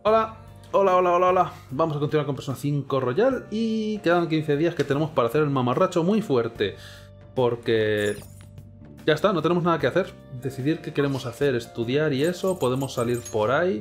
Hola, hola, hola, hola, hola. Vamos a continuar con Persona 5 Royal y quedan 15 días que tenemos para hacer el mamarracho muy fuerte. Porque ya está, no tenemos nada que hacer. Decidir qué queremos hacer, estudiar y eso, podemos salir por ahí.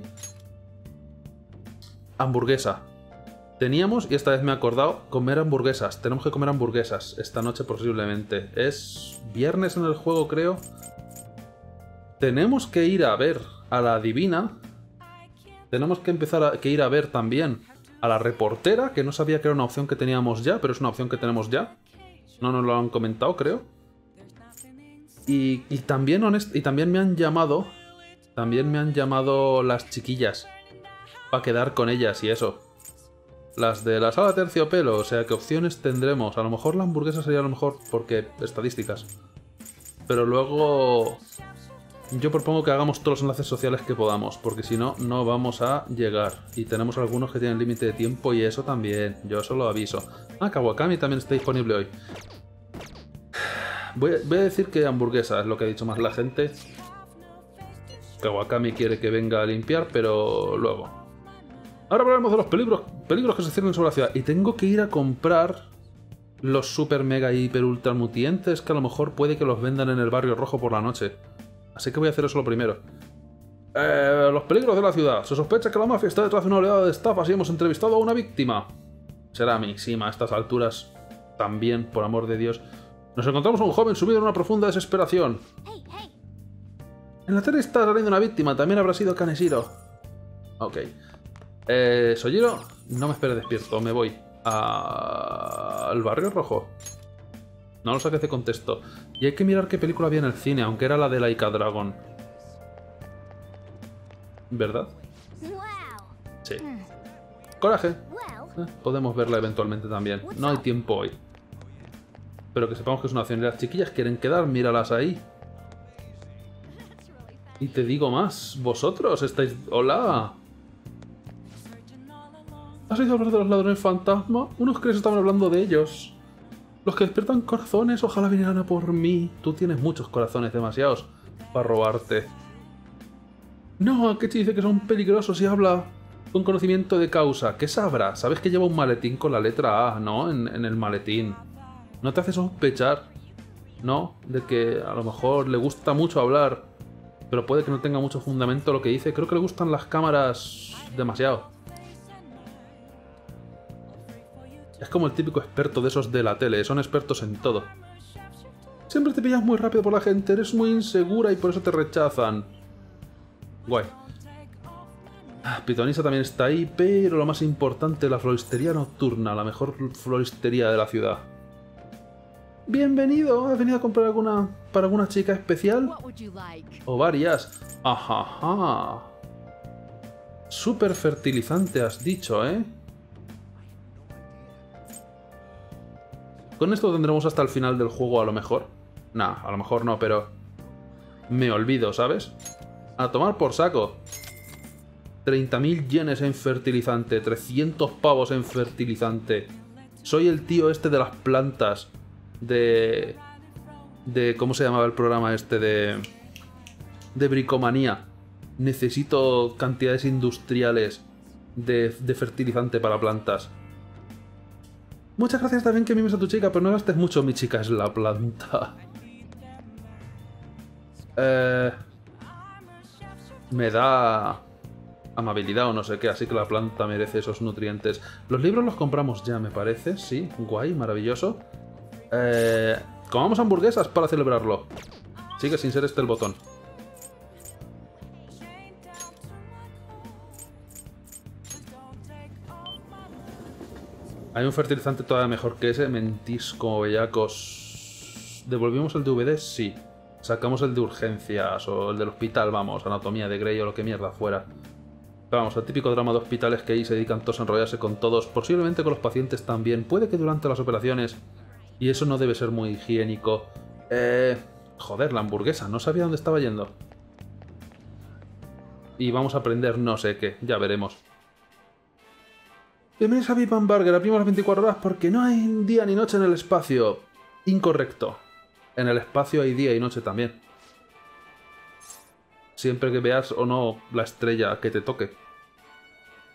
Hamburguesa. Teníamos, y esta vez me he acordado, comer hamburguesas. Tenemos que comer hamburguesas esta noche posiblemente. Es viernes en el juego, creo. Tenemos que ir a ver a la Divina. Tenemos que que ir a ver también a la reportera, que no sabía que era una opción que teníamos ya, pero es una opción que tenemos ya. No nos lo han comentado, creo. Y también me han llamado. También me han llamado las chiquillas. Para quedar con ellas y eso. Las de la sala terciopelo, o sea, ¿qué opciones tendremos? A lo mejor la hamburguesa sería lo mejor porque estadísticas. Pero luego yo propongo que hagamos todos los enlaces sociales que podamos, porque si no, no vamos a llegar. Y tenemos algunos que tienen límite de tiempo y eso también, yo eso lo aviso. Ah, Kawakami también está disponible hoy. Voy a decir que hamburguesa es lo que ha dicho más la gente. Kawakami quiere que venga a limpiar, pero luego. Ahora hablaremos de los peligros que se ciernen sobre la ciudad. Y tengo que ir a comprar los super mega hiper ultra nutrientes que a lo mejor puede que los vendan en el barrio rojo por la noche. Así que voy a hacer eso lo primero. Los peligros de la ciudad. Se sospecha que la mafia está detrás de una oleada de estafas y hemos entrevistado a una víctima. Será mixima a estas alturas. También, por amor de Dios. Nos encontramos a un joven sumido en una profunda desesperación. En la tele está saliendo una víctima. También habrá sido Kaneshiro. Ok. Sojiro, no me esperes despierto. Me voy al barrio rojo. No lo saques de contexto. Y hay que mirar qué película había en el cine, aunque era la de Laika Dragon. ¿Verdad? Sí. Coraje. Podemos verla eventualmente también. No hay tiempo hoy. Pero que sepamos que es una opción. Y las chiquillas quieren quedar, míralas ahí. Y te digo más. Vosotros estáis... ¡Hola! ¿Has oído hablar de los ladrones fantasma? Unos crees estaban hablando de ellos. Los que despiertan corazones, ojalá vinieran a por mí. Tú tienes muchos corazones, demasiados, para robarte. No, Akechi dice que son peligrosos y habla con conocimiento de causa. ¿Qué sabrá? Sabes que lleva un maletín con la letra A, ¿no? En el maletín. ¿No te hace sospechar? ¿No? De que a lo mejor le gusta mucho hablar, pero puede que no tenga mucho fundamento lo que dice. Creo que le gustan las cámaras demasiado. Es como el típico experto de esos de la tele, son expertos en todo. Siempre te pillas muy rápido por la gente, eres muy insegura y por eso te rechazan. Guay. Pitonisa también está ahí, pero lo más importante, la floristería nocturna, la mejor floristería de la ciudad. Bienvenido, ¿has venido a comprar para alguna chica especial? O varias. Ajaja. Súper fertilizante has dicho, ¿eh? Con esto tendremos hasta el final del juego a lo mejor. Nah, a lo mejor no, pero... me olvido, ¿sabes? A tomar por saco. 30.000 yenes en fertilizante, 300 pavos en fertilizante. Soy el tío este de las plantas. ¿Cómo se llamaba el programa este? De bricomanía. Necesito cantidades industriales de fertilizante para plantas. Muchas gracias también que mimes a tu chica, pero no gastes mucho, mi chica es la planta. Me da amabilidad o no sé qué, así que la planta merece esos nutrientes. Los libros los compramos ya, me parece, sí, guay, maravilloso. Comamos hamburguesas para celebrarlo. Sigue sin ser este el botón. ¿Hay un fertilizante todavía mejor que ese? Mentís como bellacos. ¿Devolvimos el DVD? Sí. Sacamos el de urgencias o el del hospital, vamos, anatomía de Grey o lo que mierda fuera. Pero vamos, el típico drama de hospitales que ahí se dedican todos a enrollarse con todos, posiblemente con los pacientes también, puede que durante las operaciones, y eso no debe ser muy higiénico. Joder, la hamburguesa, no sabía dónde estaba yendo. Y vamos a aprender no sé qué, ya veremos. Bienvenidos a Big Bang Burger, abrimos las 24 horas porque no hay día ni noche en el espacio. Incorrecto. En el espacio hay día y noche también. Siempre que veas o no la estrella que te toque.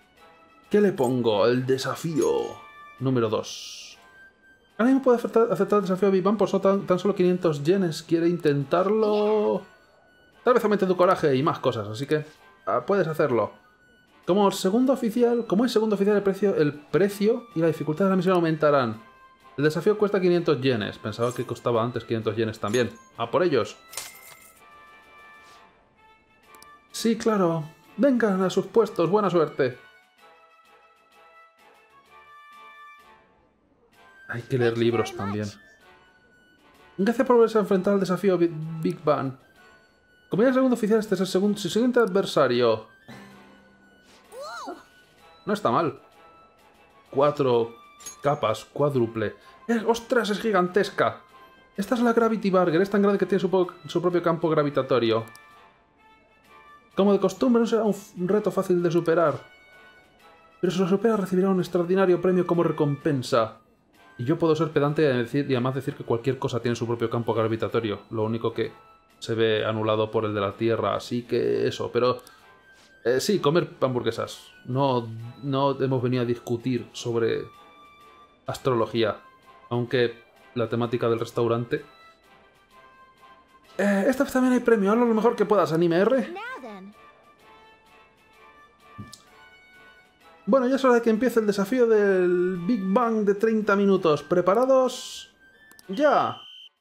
¿Qué le pongo? El desafío número 2. ¿Alguien puede aceptar el desafío de Big Bang por tan solo 500 yenes? ¿Quiere intentarlo? Tal vez aumente tu coraje y más cosas, así que puedes hacerlo. Como es segundo oficial, el precio y la dificultad de la misión aumentarán. El desafío cuesta 500 yenes. Pensaba que costaba antes 500 yenes también. ¡A por ellos! Sí, claro. Vengan a sus puestos. Buena suerte. Hay que leer libros también. Gracias por volverse a enfrentar al desafío Big Bang. Como ya el segundo oficial, este es su siguiente adversario. No está mal. 4 capas, cuádruple. ¡Ostras, es gigantesca! Esta es la Gravity Burger. Es tan grande que tiene su propio campo gravitatorio. Como de costumbre, no será un reto fácil de superar. Pero si lo supera, recibirá un extraordinario premio como recompensa. Y yo puedo ser pedante y además decir que cualquier cosa tiene su propio campo gravitatorio. Lo único que se ve anulado por el de la Tierra, así que eso. Pero sí, comer hamburguesas. No hemos venido a discutir sobre astrología. Aunque la temática del restaurante... esta vez también hay premio. Hazlo lo mejor que puedas, Anime R. Bueno, ya es hora de que empiece el desafío del Big Bang de 30 minutos. ¿Preparados? ¡Ya!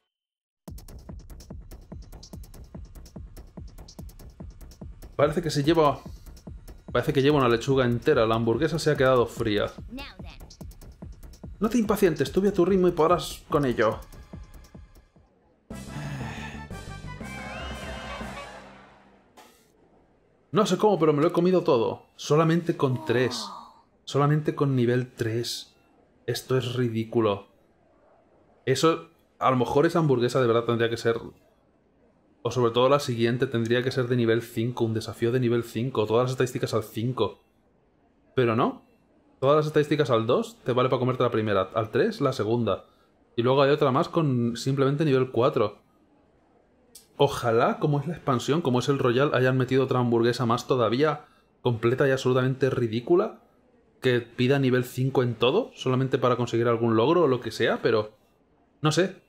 Parece que lleva una lechuga entera. La hamburguesa se ha quedado fría. No te impacientes, estuve a tu ritmo y podrás con ello. No sé cómo, pero me lo he comido todo. Solamente con 3. Solamente con nivel 3. Esto es ridículo. Eso... A lo mejor esa hamburguesa de verdad tendría que ser... O sobre todo la siguiente tendría que ser de nivel 5. Un desafío de nivel 5. Todas las estadísticas al 5. Pero no. Todas las estadísticas al 2 te vale para comerte la primera. Al 3 la segunda. Y luego hay otra más con simplemente nivel 4. Ojalá, como es la expansión, como es el Royal, hayan metido otra hamburguesa más todavía completa y absolutamente ridícula, que pida nivel 5 en todo, solamente para conseguir algún logro o lo que sea, pero... No sé.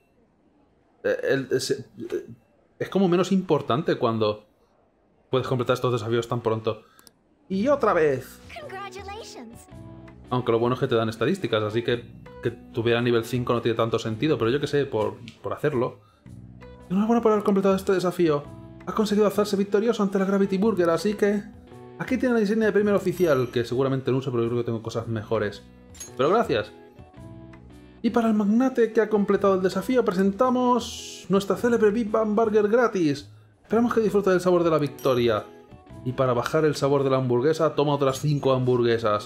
Es como menos importante cuando puedes completar estos desafíos tan pronto. ¡Y otra vez! Aunque lo bueno es que te dan estadísticas, así que tuviera nivel 5 no tiene tanto sentido, pero yo que sé, por hacerlo... Enhorabuena por haber completado este desafío. Ha conseguido alzarse victorioso ante la Gravity Burger, así que... Aquí tiene la insignia de primer oficial, que seguramente no uso, pero yo creo que tengo cosas mejores. Pero gracias. Y para el magnate que ha completado el desafío, presentamos nuestra célebre Big Bang Burger gratis. Esperamos que disfrute del sabor de la victoria. Y para bajar el sabor de la hamburguesa, toma otras 5 hamburguesas.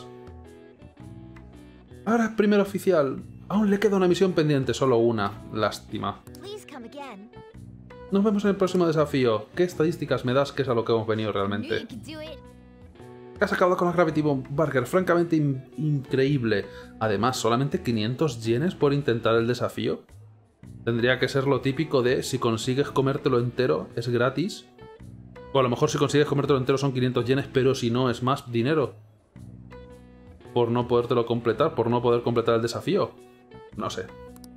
Ahora es primer oficial. Aún le queda una misión pendiente, solo una. Lástima. Nos vemos en el próximo desafío. ¿Qué estadísticas me das que es a lo que hemos venido realmente? Has acabado con la Gravity Burger, francamente increíble. Además, solamente 500 yenes por intentar el desafío. Tendría que ser lo típico de si consigues comértelo entero es gratis. O a lo mejor si consigues comértelo entero son 500 yenes, pero si no es más dinero. Por no podértelo completar, por no poder completar el desafío. No sé.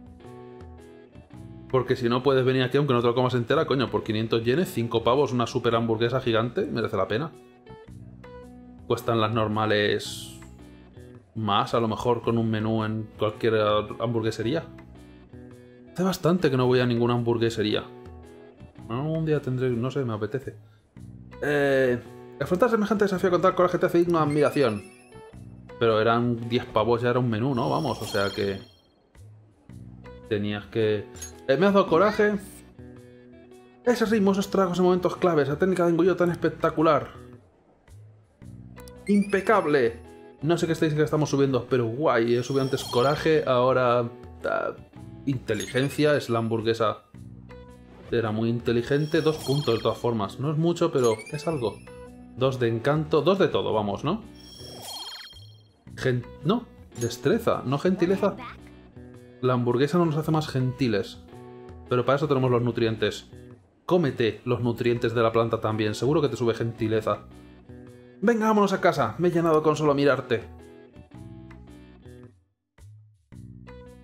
Porque si no puedes venir aquí aunque no te lo comas entera, coño, por 500 yenes, 5 pavos, una super hamburguesa gigante, merece la pena. Cuestan las normales más, a lo mejor con un menú en cualquier hamburguesería. Hace bastante que no voy a ninguna hamburguesería. Un día tendré, no sé, me apetece. Afrontar semejante desafío con tal coraje te hace digno de admiración. Pero eran 10 pavos, ya era un menú, ¿no? Vamos, o sea que... Tenías que... me has dado coraje. Ese ritmo, esos tragos en momentos claves, la técnica de engullido tan espectacular. ¡Impecable! No sé qué estáis que estamos subiendo, pero guay. He subido antes coraje, ahora... inteligencia, es la hamburguesa. Era muy inteligente, 2 puntos de todas formas. No es mucho, pero es algo. 2 de encanto, 2 de todo, vamos, ¿no? No, destreza, no gentileza. La hamburguesa no nos hace más gentiles. Pero para eso tenemos los nutrientes. Cómete los nutrientes de la planta también, seguro que te sube gentileza. Venga, vámonos a casa, me he llenado con solo mirarte.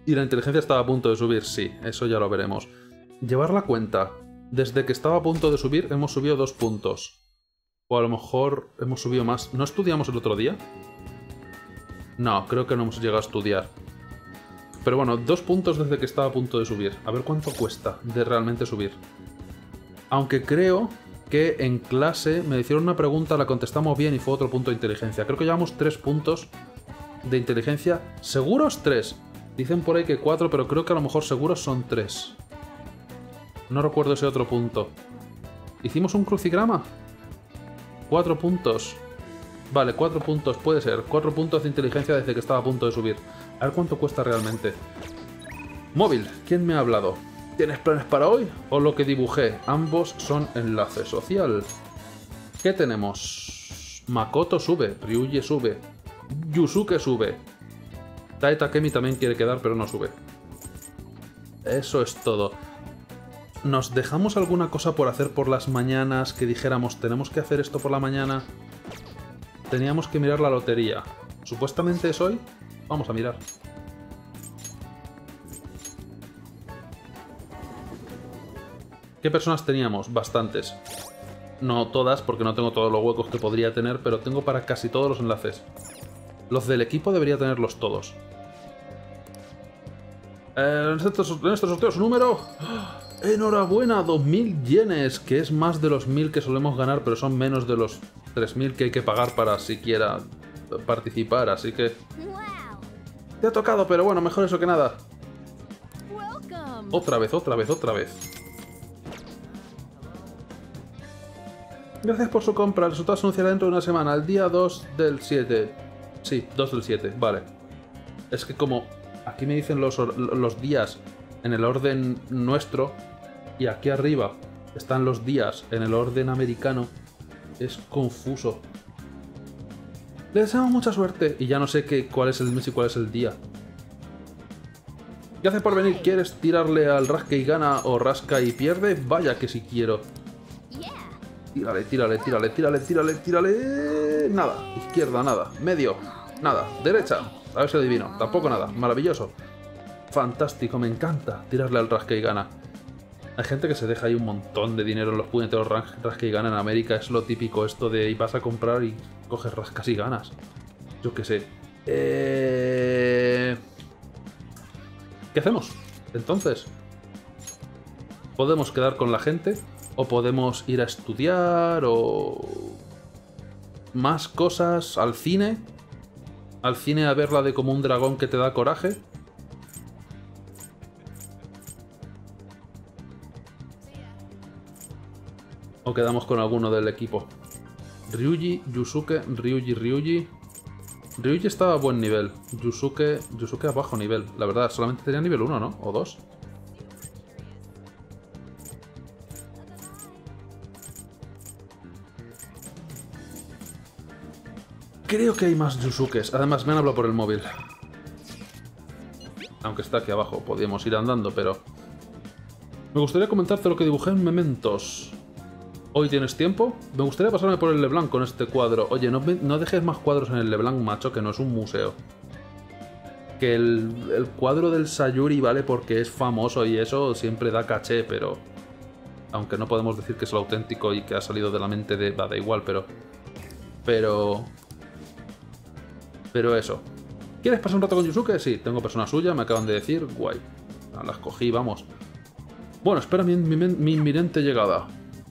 Y la inteligencia estaba a punto de subir, sí, eso ya lo veremos. Llevar la cuenta. Desde que estaba a punto de subir, hemos subido 2 puntos. O a lo mejor hemos subido más. ¿No estudiamos el otro día? No, creo que no hemos llegado a estudiar. Pero bueno, 2 puntos desde que estaba a punto de subir. A ver cuánto cuesta de realmente subir. Aunque creo que en clase me hicieron una pregunta, la contestamos bien y fue otro punto de inteligencia. Creo que llevamos 3 puntos de inteligencia. ¿Seguros? 3. Dicen por ahí que 4, pero creo que a lo mejor seguros son 3. No recuerdo ese otro punto. ¿Hicimos un crucigrama? 4 puntos. Vale, 4 puntos, puede ser. 4 puntos de inteligencia desde que estaba a punto de subir. A ver cuánto cuesta realmente. Móvil, ¿quién me ha hablado? ¿Tienes planes para hoy? O lo que dibujé. Ambos son enlace social. ¿Qué tenemos? Makoto sube, Ryuji sube, Yusuke sube. Tae Takemi también quiere quedar, pero no sube. Eso es todo. ¿Nos dejamos alguna cosa por hacer por las mañanas que dijéramos tenemos que hacer esto por la mañana? Teníamos que mirar la lotería. ¿Supuestamente es hoy? Vamos a mirar. ¿Qué personas teníamos? Bastantes. No todas, porque no tengo todos los huecos que podría tener, pero tengo para casi todos los enlaces. Los del equipo debería tenerlos todos. En este sorteo su número... ¡Enhorabuena! 2000 yenes, que es más de los 1000 que solemos ganar, pero son menos de los 3000 que hay que pagar para siquiera participar, así que... Te ha tocado, pero bueno, mejor eso que nada. Otra vez, otra vez, otra vez. Gracias por su compra, el resultado se anunciará dentro de una semana, el día 2 del 7. Sí, 2 del 7, vale. Es que como aquí me dicen los días en el orden nuestro y aquí arriba están los días en el orden americano, es confuso. Le deseamos mucha suerte y ya no sé cuál es el mes y cuál es el día. ¿Qué haces por venir? ¿Quieres tirarle al rasca y gana o rasca y pierde? Vaya que si quiero. Tírale, tírale, tírale, tírale, tírale, tírale. Nada. Izquierda, nada. Medio, nada. Derecha. A ver si adivino. Tampoco nada. Maravilloso. Fantástico, me encanta tirarle al rasca y gana. Hay gente que se deja ahí un montón de dinero en los puñeteros rasca y gana en América. Es lo típico esto de vas a comprar y coges rascas y ganas. Yo qué sé. ¿Qué hacemos? Entonces, ¿podemos quedar con la gente? ¿O podemos ir a estudiar? ¿O más cosas? ¿Al cine? ¿Al cine a verla de como un dragón que te da coraje? ¿O quedamos con alguno del equipo? Ryuji, Yusuke, Ryuji. Ryuji estaba a buen nivel. Yusuke a bajo nivel. La verdad, solamente tenía nivel 1, ¿no? ¿O 2? Creo que hay más Yusukes. Además, me han hablado por el móvil. Aunque está aquí abajo. Podríamos ir andando, pero... Me gustaría comentarte lo que dibujé en Mementos. ¿Hoy tienes tiempo? Me gustaría pasarme por el Leblanc con este cuadro. Oye, no dejes más cuadros en el Leblanc, macho, que no es un museo. Que el cuadro del Sayuri, ¿vale? Porque es famoso y eso siempre da caché, pero... Aunque no podemos decir que es el auténtico y que ha salido de la mente de... da igual, pero eso. ¿Quieres pasar un rato con Yusuke? Sí, tengo persona suya, me acaban de decir. Guay. Las cogí, vamos. Bueno, espera mi inminente llegada.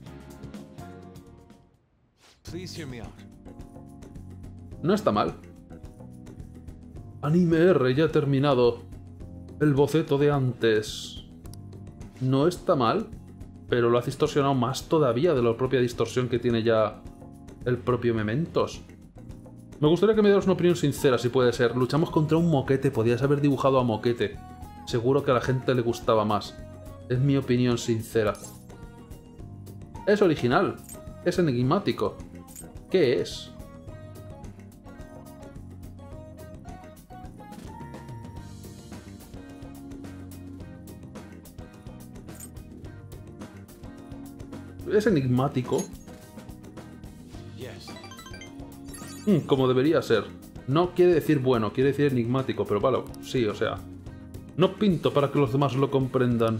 No está mal. Anime R ya ha terminado. El boceto de antes. No está mal, pero lo ha distorsionado más todavía de la propia distorsión que tiene ya el propio Mementos. Me gustaría que me dieras una opinión sincera, si puede ser. Luchamos contra un moquete, podías haber dibujado a moquete. Seguro que a la gente le gustaba más. Es mi opinión sincera. Es original. Es enigmático. ¿Qué es? Es enigmático. Como debería ser. No quiere decir bueno, quiere decir enigmático, pero vale, sí, o sea... No pinto para que los demás lo comprendan.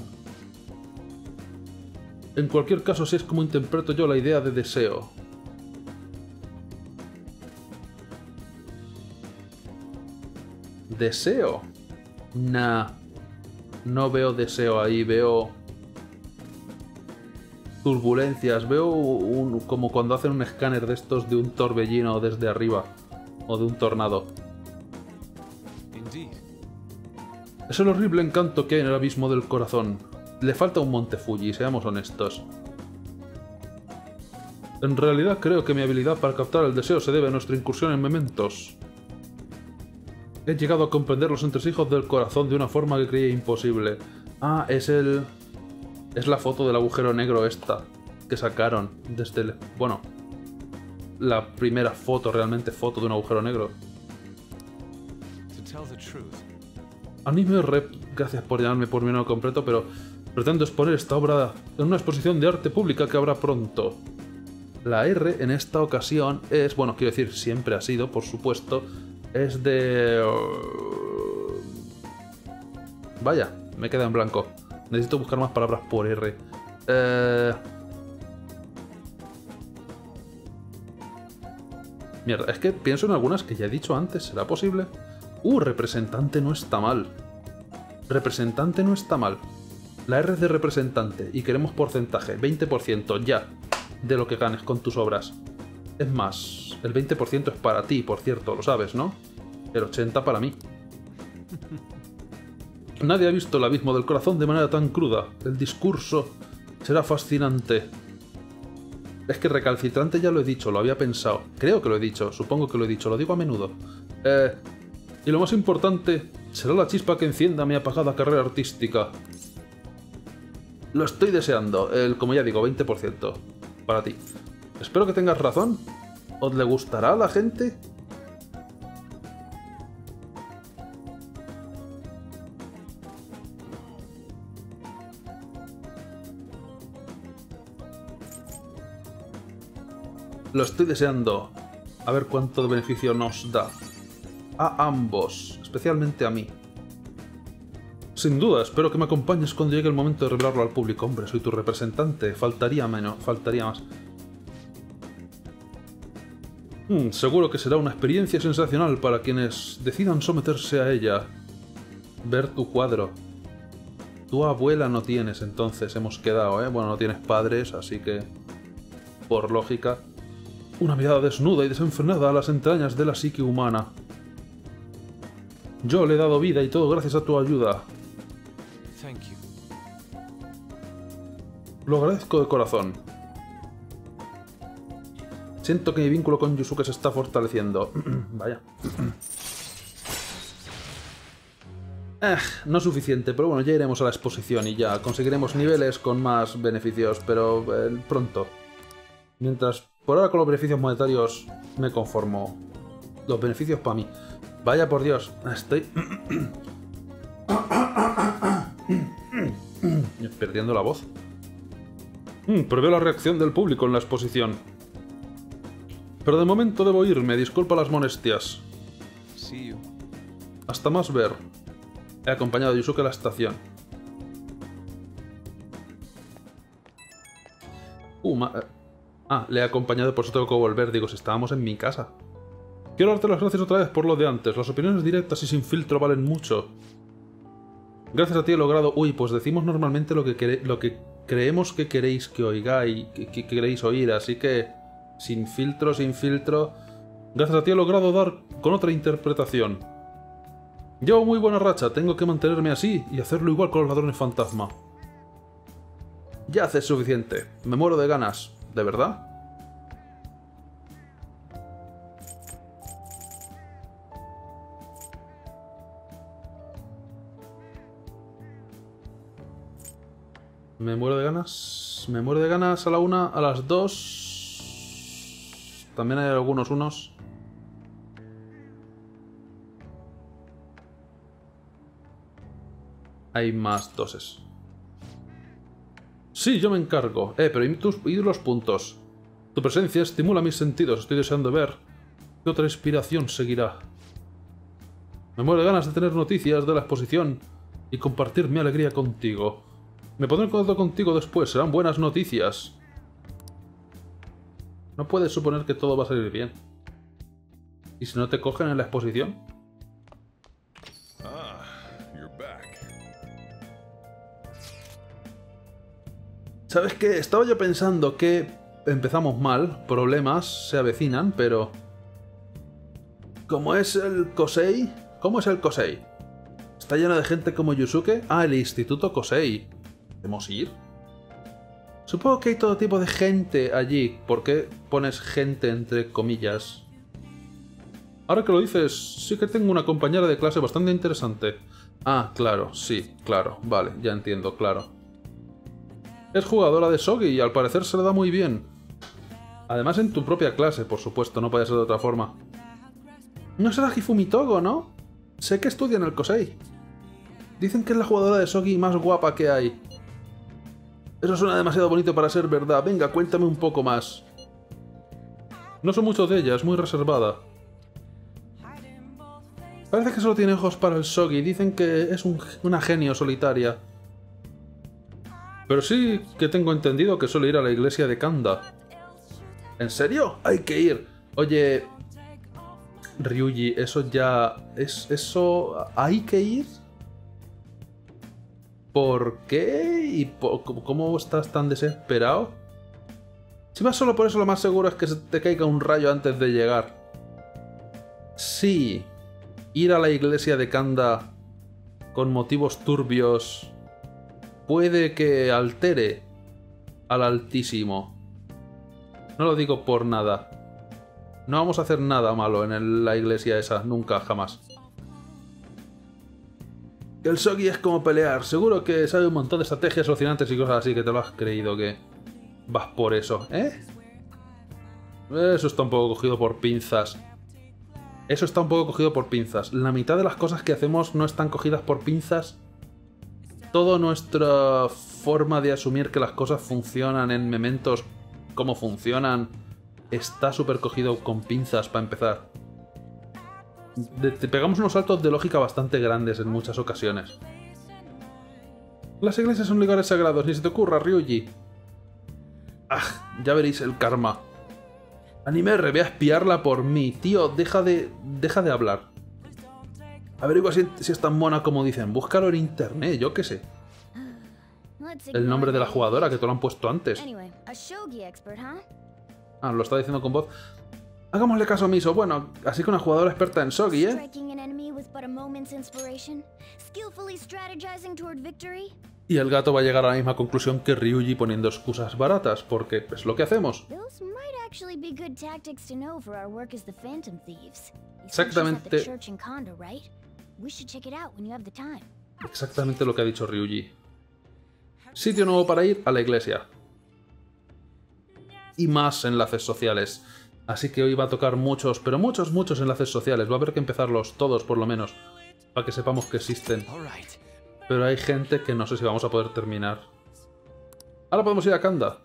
En cualquier caso, así es como interpreto yo la idea de deseo. ¿Deseo? Nah. No veo deseo ahí, veo turbulencias, veo como cuando hacen un escáner de estos de un torbellino desde arriba, o de un tornado. Es el horrible encanto que hay en el abismo del corazón. Le falta un monte Fuji, seamos honestos. En realidad creo que mi habilidad para captar el deseo se debe a nuestra incursión en Mementos. He llegado a comprender los entresijos del corazón de una forma que creía imposible. Ah, es la foto del agujero negro esta que sacaron desde el... Bueno, la primera foto, realmente foto de un agujero negro. Anime Rep, gracias por llamarme por mi nombre completo, pero pretendo exponer esta obra en una exposición de arte pública que habrá pronto. La R en esta ocasión es, bueno, quiero decir, siempre ha sido, por supuesto, es de... Vaya, me queda en blanco. Necesito buscar más palabras por R. Mierda, es que pienso en algunas que ya he dicho antes. ¿Será posible? Representante no está mal. Representante no está mal. La R es de representante y queremos porcentaje. 20% ya de lo que ganes con tus obras. Es más, el 20% es para ti, por cierto, lo sabes, ¿no? El 80% para mí. Nadie ha visto el abismo del corazón de manera tan cruda. El discurso será fascinante. Es que recalcitrante ya lo he dicho, lo había pensado. Creo que lo he dicho, supongo que lo he dicho, lo digo a menudo. Y lo más importante, será la chispa que encienda mi apagada carrera artística. Lo estoy deseando, como ya digo, 20% para ti. Espero que tengas razón. ¿Os le gustará a la gente? Lo estoy deseando. A ver cuánto beneficio nos da. A ambos, especialmente a mí. Sin duda, espero que me acompañes cuando llegue el momento de revelarlo al público. Hombre, soy tu representante. Faltaría menos, faltaría más. Seguro que será una experiencia sensacional para quienes decidan someterse a ella. Ver tu cuadro. Tu abuela no tienes, entonces hemos quedado, ¿eh? Bueno, no tienes padres, así que... Por lógica... Una mirada desnuda y desenfrenada a las entrañas de la psique humana. Yo le he dado vida y todo gracias a tu ayuda. Lo agradezco de corazón. Siento que mi vínculo con Yusuke se está fortaleciendo. Vaya. No es suficiente, pero bueno, ya iremos a la exposición y ya conseguiremos niveles con más beneficios, pero pronto. Mientras, por ahora con los beneficios monetarios me conformo. Los beneficios para mí. Vaya por Dios, estoy... perdiendo la voz. Preveo la reacción del público en la exposición. Pero de momento debo irme, disculpa las molestias. Hasta más ver. He acompañado a Yusuke a la estación. Le he acompañado, por eso tengo que volver. Digo, si estábamos en mi casa. Quiero darte las gracias otra vez por lo de antes. Las opiniones directas y sin filtro valen mucho. Gracias a ti he logrado... Uy, pues decimos normalmente lo que creemos que queréis que oigáis, que queréis oír, así que... Sin filtro, sin filtro... Gracias a ti he logrado dar con otra interpretación. Llevo muy buena racha, tengo que mantenerme así y hacerlo igual con los ladrones fantasma. Ya haces suficiente, me muero de ganas. ¿De verdad? Me muero de ganas. Me muero de ganas a la 1, a las 2. También hay algunos unos. Hay más doses. Sí, yo me encargo. Pero ¿y los puntos? Tu presencia estimula mis sentidos. Estoy deseando ver qué otra inspiración seguirá. Me muero de ganas de tener noticias de la exposición y compartir mi alegría contigo. Me pondré en contacto contigo después, serán buenas noticias. No puedes suponer que todo va a salir bien. ¿Y si no te cogen en la exposición? ¿Sabes qué? Estaba yo pensando que empezamos mal, problemas se avecinan, pero... ¿Cómo es el Kosei? ¿Cómo es el Kosei? ¿Está lleno de gente como Yusuke? Ah, el Instituto Kosei. ¿Podemos ir? Supongo que hay todo tipo de gente allí. ¿Por qué pones gente entre comillas? Ahora que lo dices, sí que tengo una compañera de clase bastante interesante. Ah, claro, sí, claro, vale, ya entiendo, claro. Es jugadora de Shogi y al parecer se le da muy bien. Además en tu propia clase, por supuesto, no puede ser de otra forma. No será Hifumi Togo, ¿no? Sé que estudia en el Kosei. Dicen que es la jugadora de Shogi más guapa que hay. Eso suena demasiado bonito para ser verdad. Venga, cuéntame un poco más. No son muchos de ella, es muy reservada. Parece que solo tiene ojos para el Shogi. Dicen que es una genio solitaria. Pero sí que tengo entendido que suele ir a la iglesia de Kanda. ¿En serio? Hay que ir. Oye... Ryuji, eso ya... ¿Eso hay que ir? ¿Por qué? ¿Y cómo estás tan desesperado? Si vas solo por eso, lo más seguro es que se te caiga un rayo antes de llegar. Sí. Ir a la iglesia de Kanda con motivos turbios puede que altere al Altísimo. No lo digo por nada. No vamos a hacer nada malo en la iglesia esa, nunca, jamás. El Shogi es como pelear. Seguro que sabe un montón de estrategias alucinantes y cosas así que te lo has creído que vas por eso, ¿eh? Eso está un poco cogido por pinzas. Eso está un poco cogido por pinzas. La mitad de las cosas que hacemos no están cogidas por pinzas. Toda nuestra forma de asumir que las cosas funcionan en Mementos como funcionan está súper cogido con pinzas para empezar. Te pegamos unos saltos de lógica bastante grandes en muchas ocasiones. Las iglesias son lugares sagrados, ni se te ocurra, Ryuji. Ah, ya veréis el karma. Anime, ve a espiarla por mí. Tío, deja de hablar. Averigua si es tan mona como dicen. Búscalo en internet, yo qué sé. El nombre de la jugadora, que te lo han puesto antes. Ah, lo está diciendo con voz. Hagámosle caso omiso. Bueno, así que una jugadora experta en Shogi, ¿eh? Y el gato va a llegar a la misma conclusión que Ryuji poniendo excusas baratas, porque es lo que hacemos. Exactamente. Exactamente lo que ha dicho Ryuji. Sitio nuevo para ir a la iglesia. Y más enlaces sociales. Así que hoy va a tocar muchos, pero muchos enlaces sociales. Va a haber que empezarlos todos, por lo menos, para que sepamos que existen. Pero hay gente que no sé si vamos a poder terminar. Ahora podemos ir a Kanda.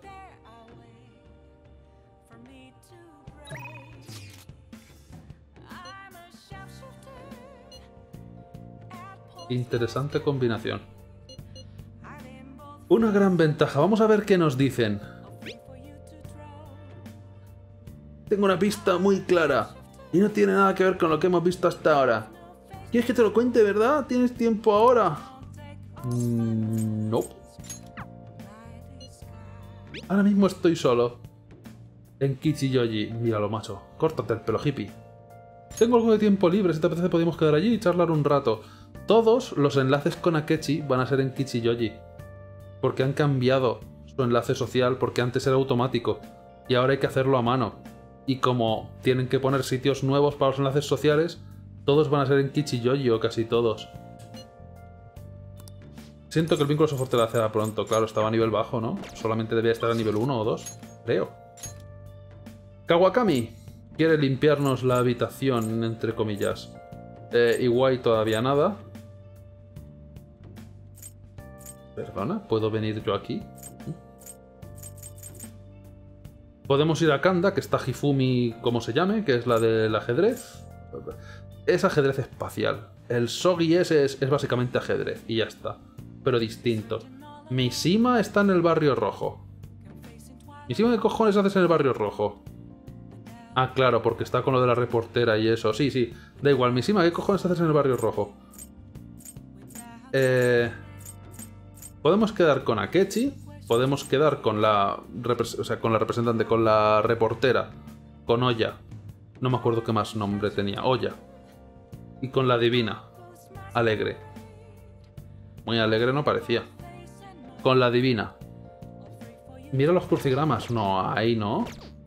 Interesante combinación. Una gran ventaja. Vamos a ver qué nos dicen. Tengo una pista muy clara. Y no tiene nada que ver con lo que hemos visto hasta ahora. ¿Quieres que te lo cuente, verdad? ¿Tienes tiempo ahora? No. Ahora mismo estoy solo. En Kichiyoji. Míralo, macho. Córtate el pelo, hippie. Tengo algo de tiempo libre. Si te apetece podemos quedar allí y charlar un rato. Todos los enlaces con Akechi van a ser en Kichiyoji. Porque han cambiado su enlace social, porque antes era automático. Y ahora hay que hacerlo a mano. Y como tienen que poner sitios nuevos para los enlaces sociales, todos van a ser en Kichiyoji, o casi todos. Siento que el vínculo se fortalecerá pronto. Claro, estaba a nivel bajo, ¿no? Solamente debía estar a nivel 1 o 2, creo. Kawakami quiere limpiarnos la habitación, entre comillas. Iwai todavía nada. Perdona, ¿puedo venir yo aquí? Podemos ir a Kanda, que está Hifumi, como se llame, que es la del ajedrez. Es ajedrez espacial. El Sogi ese es básicamente ajedrez y ya está. Pero distinto. Mishima está en el barrio rojo. ¿Mishima qué cojones haces en el barrio rojo? Ah, claro, porque está con lo de la reportera y eso. Sí, sí. Da igual. Mishima, ¿qué cojones haces en el barrio rojo? Podemos quedar con Akechi. Podemos quedar con la representante, con la reportera. Con Oya. No me acuerdo qué más nombre tenía. Oya. Y con la divina. Alegre. Muy alegre no parecía. Con la divina. Mira los crucigramas. No, ahí no.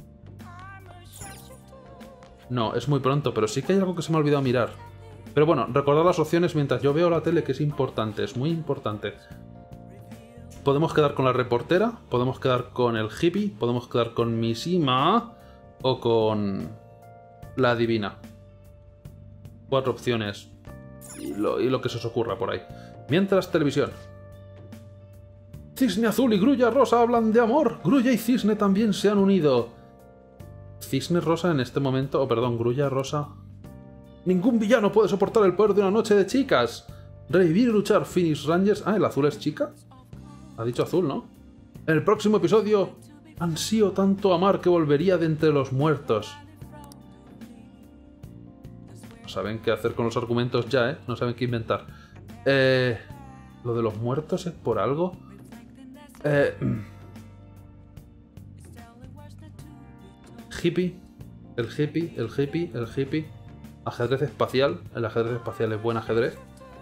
No, es muy pronto, pero sí que hay algo que se me ha olvidado mirar. Pero bueno, recordad las opciones mientras yo veo la tele, que es importante, es muy importante. Podemos quedar con la reportera, podemos quedar con el hippie, podemos quedar con Mishima o con la divina. 4 opciones. Y lo que se os ocurra por ahí. Mientras, televisión. Cisne Azul y Grulla Rosa hablan de amor. Grulla y Cisne también se han unido. Cisne Rosa en este momento... Oh, perdón, Grulla Rosa... Ningún villano puede soportar el poder de una noche de chicas. Revivir y luchar Phoenix Rangers... Ah, ¿el azul es chica? Ha dicho azul, ¿no? En el próximo episodio... Ansío tanto amar que volvería de entre los muertos. No saben qué hacer con los argumentos ya, ¿eh? No saben qué inventar. Lo de los muertos es por algo... Hippie, el hippie, el hippie, el hippie. Ajedrez espacial. El ajedrez espacial es buen ajedrez.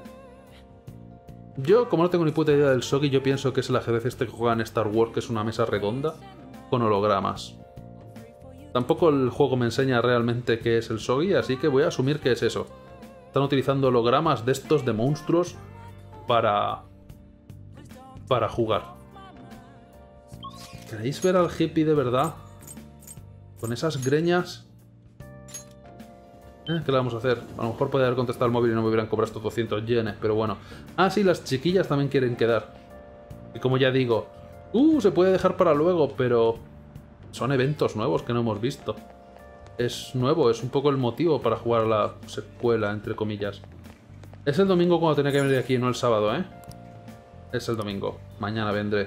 Yo, como no tengo ni puta idea del Sogi, yo pienso que es el ajedrez este que juega en Star Wars, que es una mesa redonda con hologramas. Tampoco el juego me enseña realmente qué es el Sogi, así que voy a asumir que es eso. Están utilizando hologramas de estos de monstruos para jugar. ¿Queréis ver al hippie de verdad? Con esas greñas... ¿Qué le vamos a hacer? A lo mejor podría haber contestado el móvil y no me hubieran cobrado estos 200 yenes, pero bueno. Ah, sí, las chiquillas también quieren quedar. Y como ya digo... se puede dejar para luego, pero... Son eventos nuevos que no hemos visto. Es nuevo, es un poco el motivo para jugar a la secuela, entre comillas. Es el domingo cuando tenía que venir aquí, no el sábado, ¿eh? Es el domingo. Mañana vendré.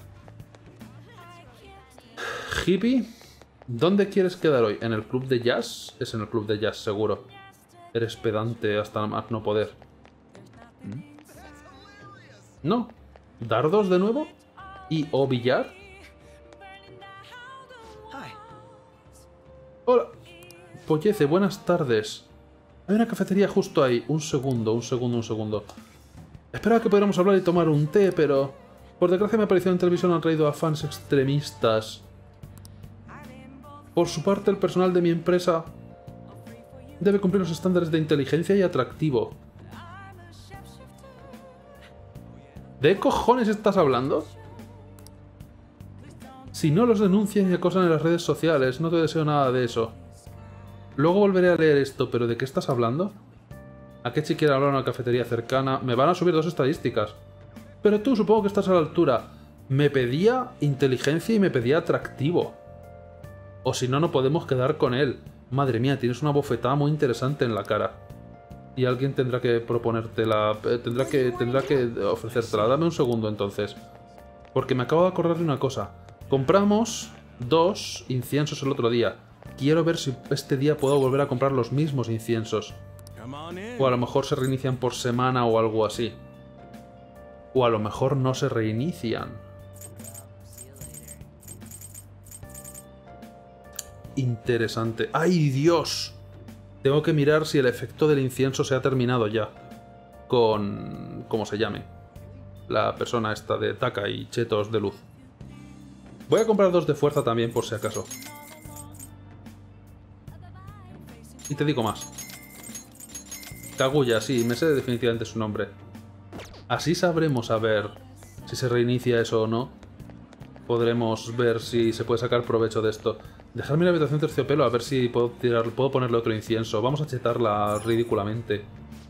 Hippie... ¿Dónde quieres quedar hoy? ¿En el club de jazz? Es en el club de jazz, seguro. Eres pedante hasta más no poder. ¿No? ¿Dardos de nuevo? ¿Y o billar? Hola. Pollece, buenas tardes. Hay una cafetería justo ahí. Un segundo. Esperaba que pudiéramos hablar y tomar un té, pero... Por desgracia me apareció en televisión han traído a fans extremistas. Por su parte, el personal de mi empresa debe cumplir los estándares de inteligencia y atractivo. ¿De qué cojones estás hablando? Si no los denuncian y acosan en las redes sociales, no te deseo nada de eso. Luego volveré a leer esto, pero ¿de qué estás hablando? ¿A qué chiquiera hablar en una cafetería cercana? Me van a subir 2 estadísticas. Pero tú supongo que estás a la altura. Me pedía inteligencia y me pedía atractivo. O si no, no podemos quedar con él. Madre mía, tienes una bofetada muy interesante en la cara. Y alguien tendrá que proponértela... Tendrá que ofrecértela. Dame un segundo, entonces. Porque me acabo de acordar de una cosa. Compramos 2 inciensos el otro día. Quiero ver si este día puedo volver a comprar los mismos inciensos. O a lo mejor se reinician por semana o algo así. O a lo mejor no se reinician. Interesante. ¡Ay, Dios! Tengo que mirar si el efecto del incienso se ha terminado ya. Con... ¿cómo se llame? La persona esta de Taka y chetos de luz. Voy a comprar 2 de fuerza también, por si acaso. Y te digo más. Kaguya, sí, me sé definitivamente su nombre. Así sabremos a ver si se reinicia eso o no. Podremos ver si se puede sacar provecho de esto. Dejarme la habitación terciopelo a ver si puedo ponerle otro incienso. Vamos a chetarla ridículamente.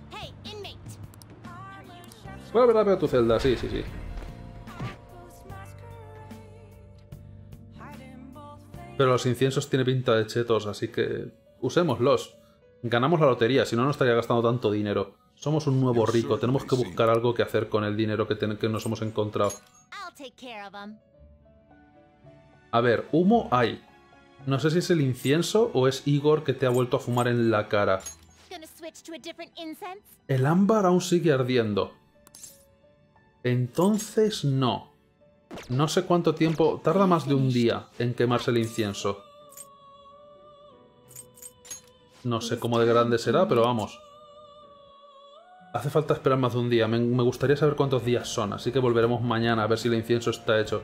Voy a ver a tu celda, sí. Pero los inciensos tienen pinta de chetos, así que usémoslos. Ganamos la lotería, si no, no estaría gastando tanto dinero. Somos un nuevo rico. Tenemos que buscar algo que hacer con el dinero que nos hemos encontrado. A ver, humo hay. No sé si es el incienso o es Igor que te ha vuelto a fumar en la cara. El ámbar aún sigue ardiendo. Entonces no. No sé cuánto tiempo... Tarda más de un día en quemarse el incienso. No sé cómo de grande será, pero vamos. Hace falta esperar más de un día. Me gustaría saber cuántos días son, así que volveremos mañana a ver si el incienso está hecho.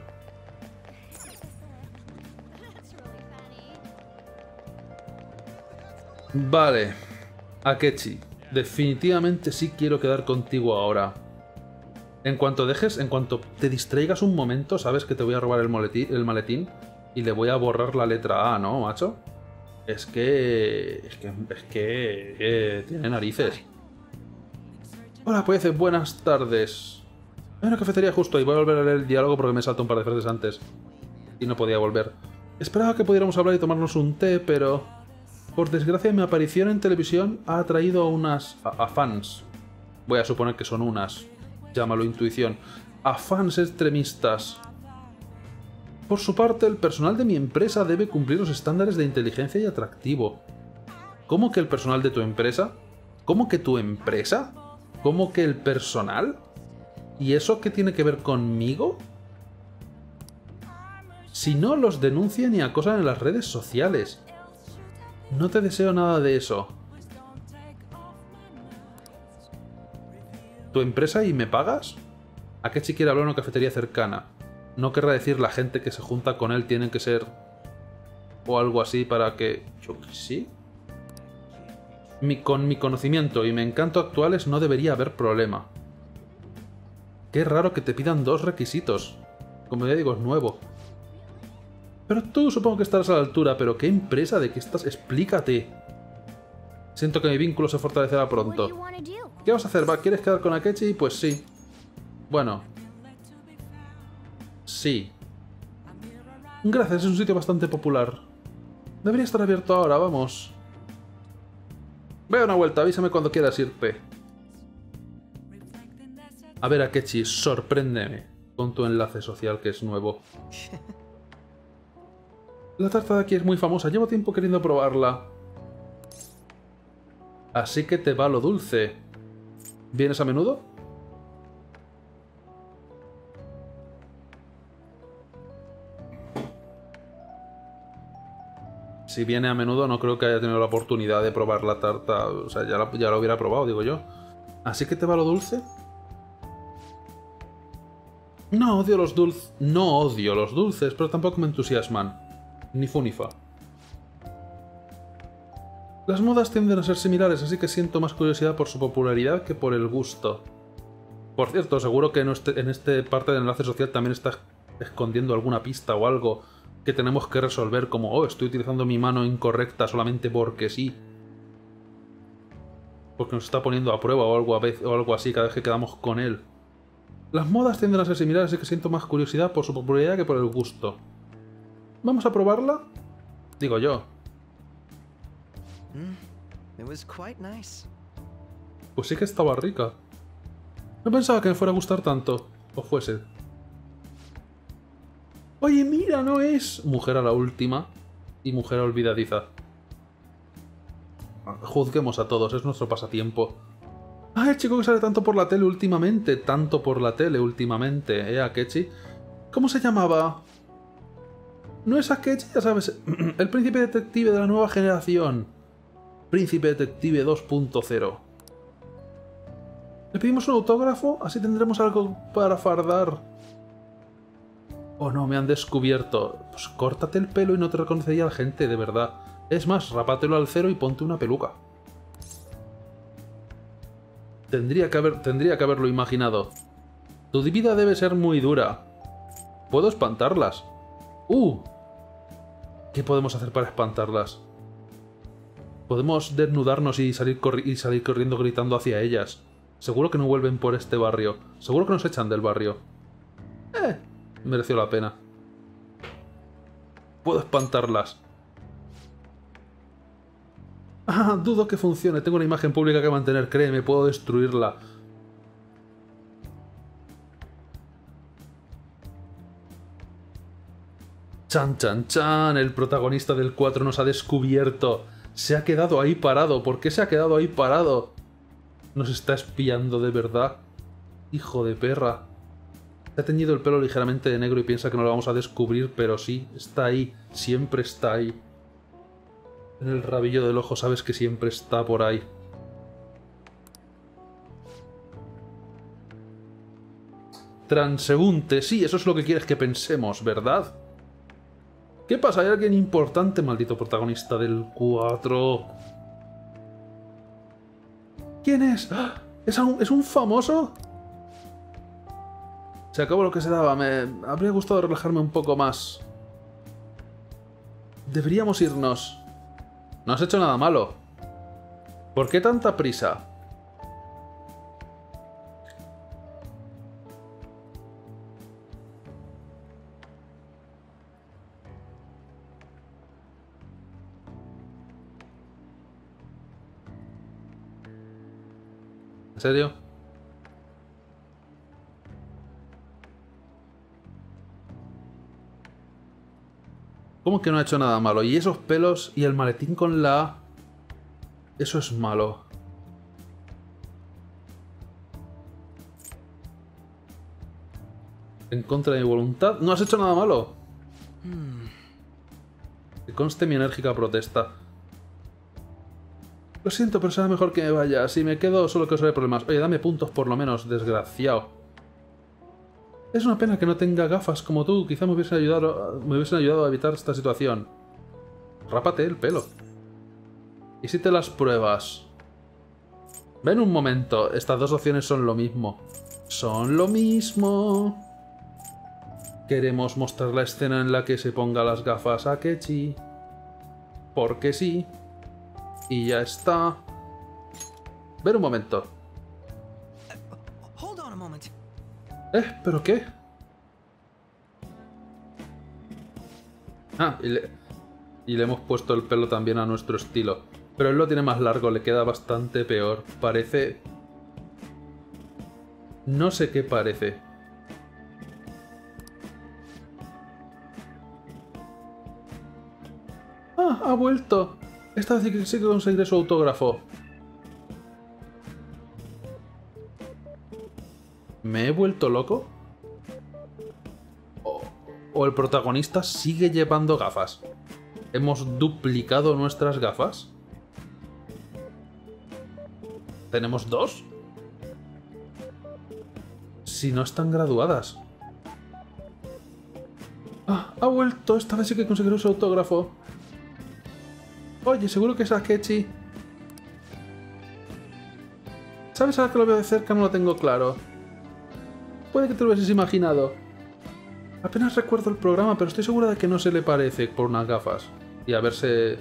Vale. Akechi, definitivamente sí quiero quedar contigo ahora. En cuanto te distraigas un momento, sabes que te voy a robar el maletín y le voy a borrar la letra A, ¿no, macho? Es que tiene narices. Hola, pues, buenas tardes. Hay una cafetería justo y voy a volver a leer el diálogo porque me salto un par de frases antes. Y no podía volver. Esperaba que pudiéramos hablar y tomarnos un té, pero... Por desgracia, mi aparición en televisión ha atraído a unas... a fans. Voy a suponer que son unas. Llámalo intuición. A fans extremistas. Por su parte, el personal de mi empresa debe cumplir los estándares de inteligencia y atractivo. ¿Cómo que el personal de tu empresa? ¿Cómo que tu empresa? ¿Cómo que el personal? ¿Y eso qué tiene que ver conmigo? Si no, los denuncian y acosan en las redes sociales. No te deseo nada de eso. ¿Tu empresa y me pagas? Akechi quiere hablar en una cafetería cercana. No querrá decir la gente que se junta con él tienen que ser... o algo así para que... yo qué sé. Con mi conocimiento y mi encanto actuales no debería haber problema. Qué raro que te pidan 2 requisitos. Como ya digo, es nuevo. Pero tú supongo que estarás a la altura, pero ¿qué empresa? ¿De qué estás? Explícate. Siento que mi vínculo se fortalecerá pronto. ¿Qué vas a hacer? ¿Va? ¿Quieres quedar con Akechi? Pues sí. Bueno. Sí. Gracias, es un sitio bastante popular. Debería estar abierto ahora, vamos. Ve a una vuelta, avísame cuando quieras irte. A ver, Akechi, sorpréndeme con tu enlace social que es nuevo. La tarta de aquí es muy famosa, llevo tiempo queriendo probarla. Así que te va lo dulce. ¿Vienes a menudo? Si viene a menudo no creo que haya tenido la oportunidad de probar la tarta. O sea, ya la hubiera probado, digo yo. ¿Así que te va lo dulce? No odio los dulces, pero tampoco me entusiasman. Ni fu ni fa. Las modas tienden a ser similares, así que siento más curiosidad por su popularidad que por el gusto. Por cierto, seguro que en este parte del enlace social también está escondiendo alguna pista o algo que tenemos que resolver, como, oh, estoy utilizando mi mano incorrecta solamente porque sí. Porque nos está poniendo a prueba o algo así cada vez que quedamos con él. Las modas tienden a ser similares, así que siento más curiosidad por su popularidad que por el gusto. ¿Vamos a probarla? Digo yo. Pues sí que estaba rica. No pensaba que me fuera a gustar tanto. O fuese. Oye, mira, no es... Mujer a la última. Y mujer olvidadiza. Juzguemos a todos, es nuestro pasatiempo. Ah, el chico que sale tanto por la tele últimamente. Tanto por la tele últimamente, Akechi? ¿Cómo se llamaba? No es Akechi, ya sabes. El príncipe detective de la nueva generación. Príncipe detective 2.0. ¿Le pedimos un autógrafo? Así tendremos algo para fardar. Oh no, me han descubierto. Pues córtate el pelo y no te reconocería la gente, de verdad. Es más, rápatelo al cero y ponte una peluca. Tendría que haberlo imaginado. Tu vida debe ser muy dura. Puedo espantarlas. ¿Qué podemos hacer para espantarlas? Podemos desnudarnos y salir corriendo gritando hacia ellas. Seguro que no vuelven por este barrio. Seguro que nos echan del barrio. Mereció la pena. Puedo espantarlas. Ah, dudo que funcione. Tengo una imagen pública que mantener. Créeme, puedo destruirla. Chan, chan, chan. El protagonista del 4 nos ha descubierto. Se ha quedado ahí parado. ¿Por qué se ha quedado ahí parado? Nos está espiando de verdad. Hijo de perra. Se ha teñido el pelo ligeramente de negro y piensa que no lo vamos a descubrir, pero sí, está ahí. Siempre está ahí. En el rabillo del ojo sabes que siempre está por ahí. Transeúnte, sí, eso es lo que quieres que pensemos, ¿verdad? ¿Qué pasa? ¿Hay alguien importante, maldito protagonista del 4? ¿Quién es? ¡Ah! ¿Es un famoso? Se acabó lo que se daba. Me habría gustado relajarme un poco más. Deberíamos irnos. No has hecho nada malo. ¿Por qué tanta prisa? ¿En serio? ¿Cómo que no ha hecho nada malo? Y esos pelos y el maletín con la A. Eso es malo. En contra de mi voluntad. No has hecho nada malo. Que conste mi enérgica protesta. Lo siento, pero será mejor que me vaya. Si me quedo, solo causaré problemas. Oye, dame puntos por lo menos, desgraciado. Es una pena que no tenga gafas como tú. Quizá me hubiesen ayudado a evitar esta situación. Rápate el pelo. ¿Y si te las pruebas? Ven un momento. Estas dos opciones son lo mismo. Son lo mismo. Queremos mostrar la escena en la que se ponga las gafas a Kechi. Porque sí. Y ya está. Ven un momento. ¿Pero qué? Ah, y le hemos puesto el pelo también a nuestro estilo. Pero él lo tiene más largo, le queda bastante peor. Parece... No sé qué parece. Ah, ha vuelto. Esta vez sí que conseguiré su autógrafo. ¿Me he vuelto loco? ¿O el protagonista sigue llevando gafas? ¿Hemos duplicado nuestras gafas? ¿Tenemos dos? Si no están graduadas. Ah, ha vuelto. Esta vez sí que conseguiré su autógrafo. Oye, seguro que es Akechi. ¿Sabes? Ahora que lo veo de cerca no lo tengo claro. Puede que te lo hubieses imaginado. Apenas recuerdo el programa, pero estoy segura de que no se le parece por unas gafas. Y a verse...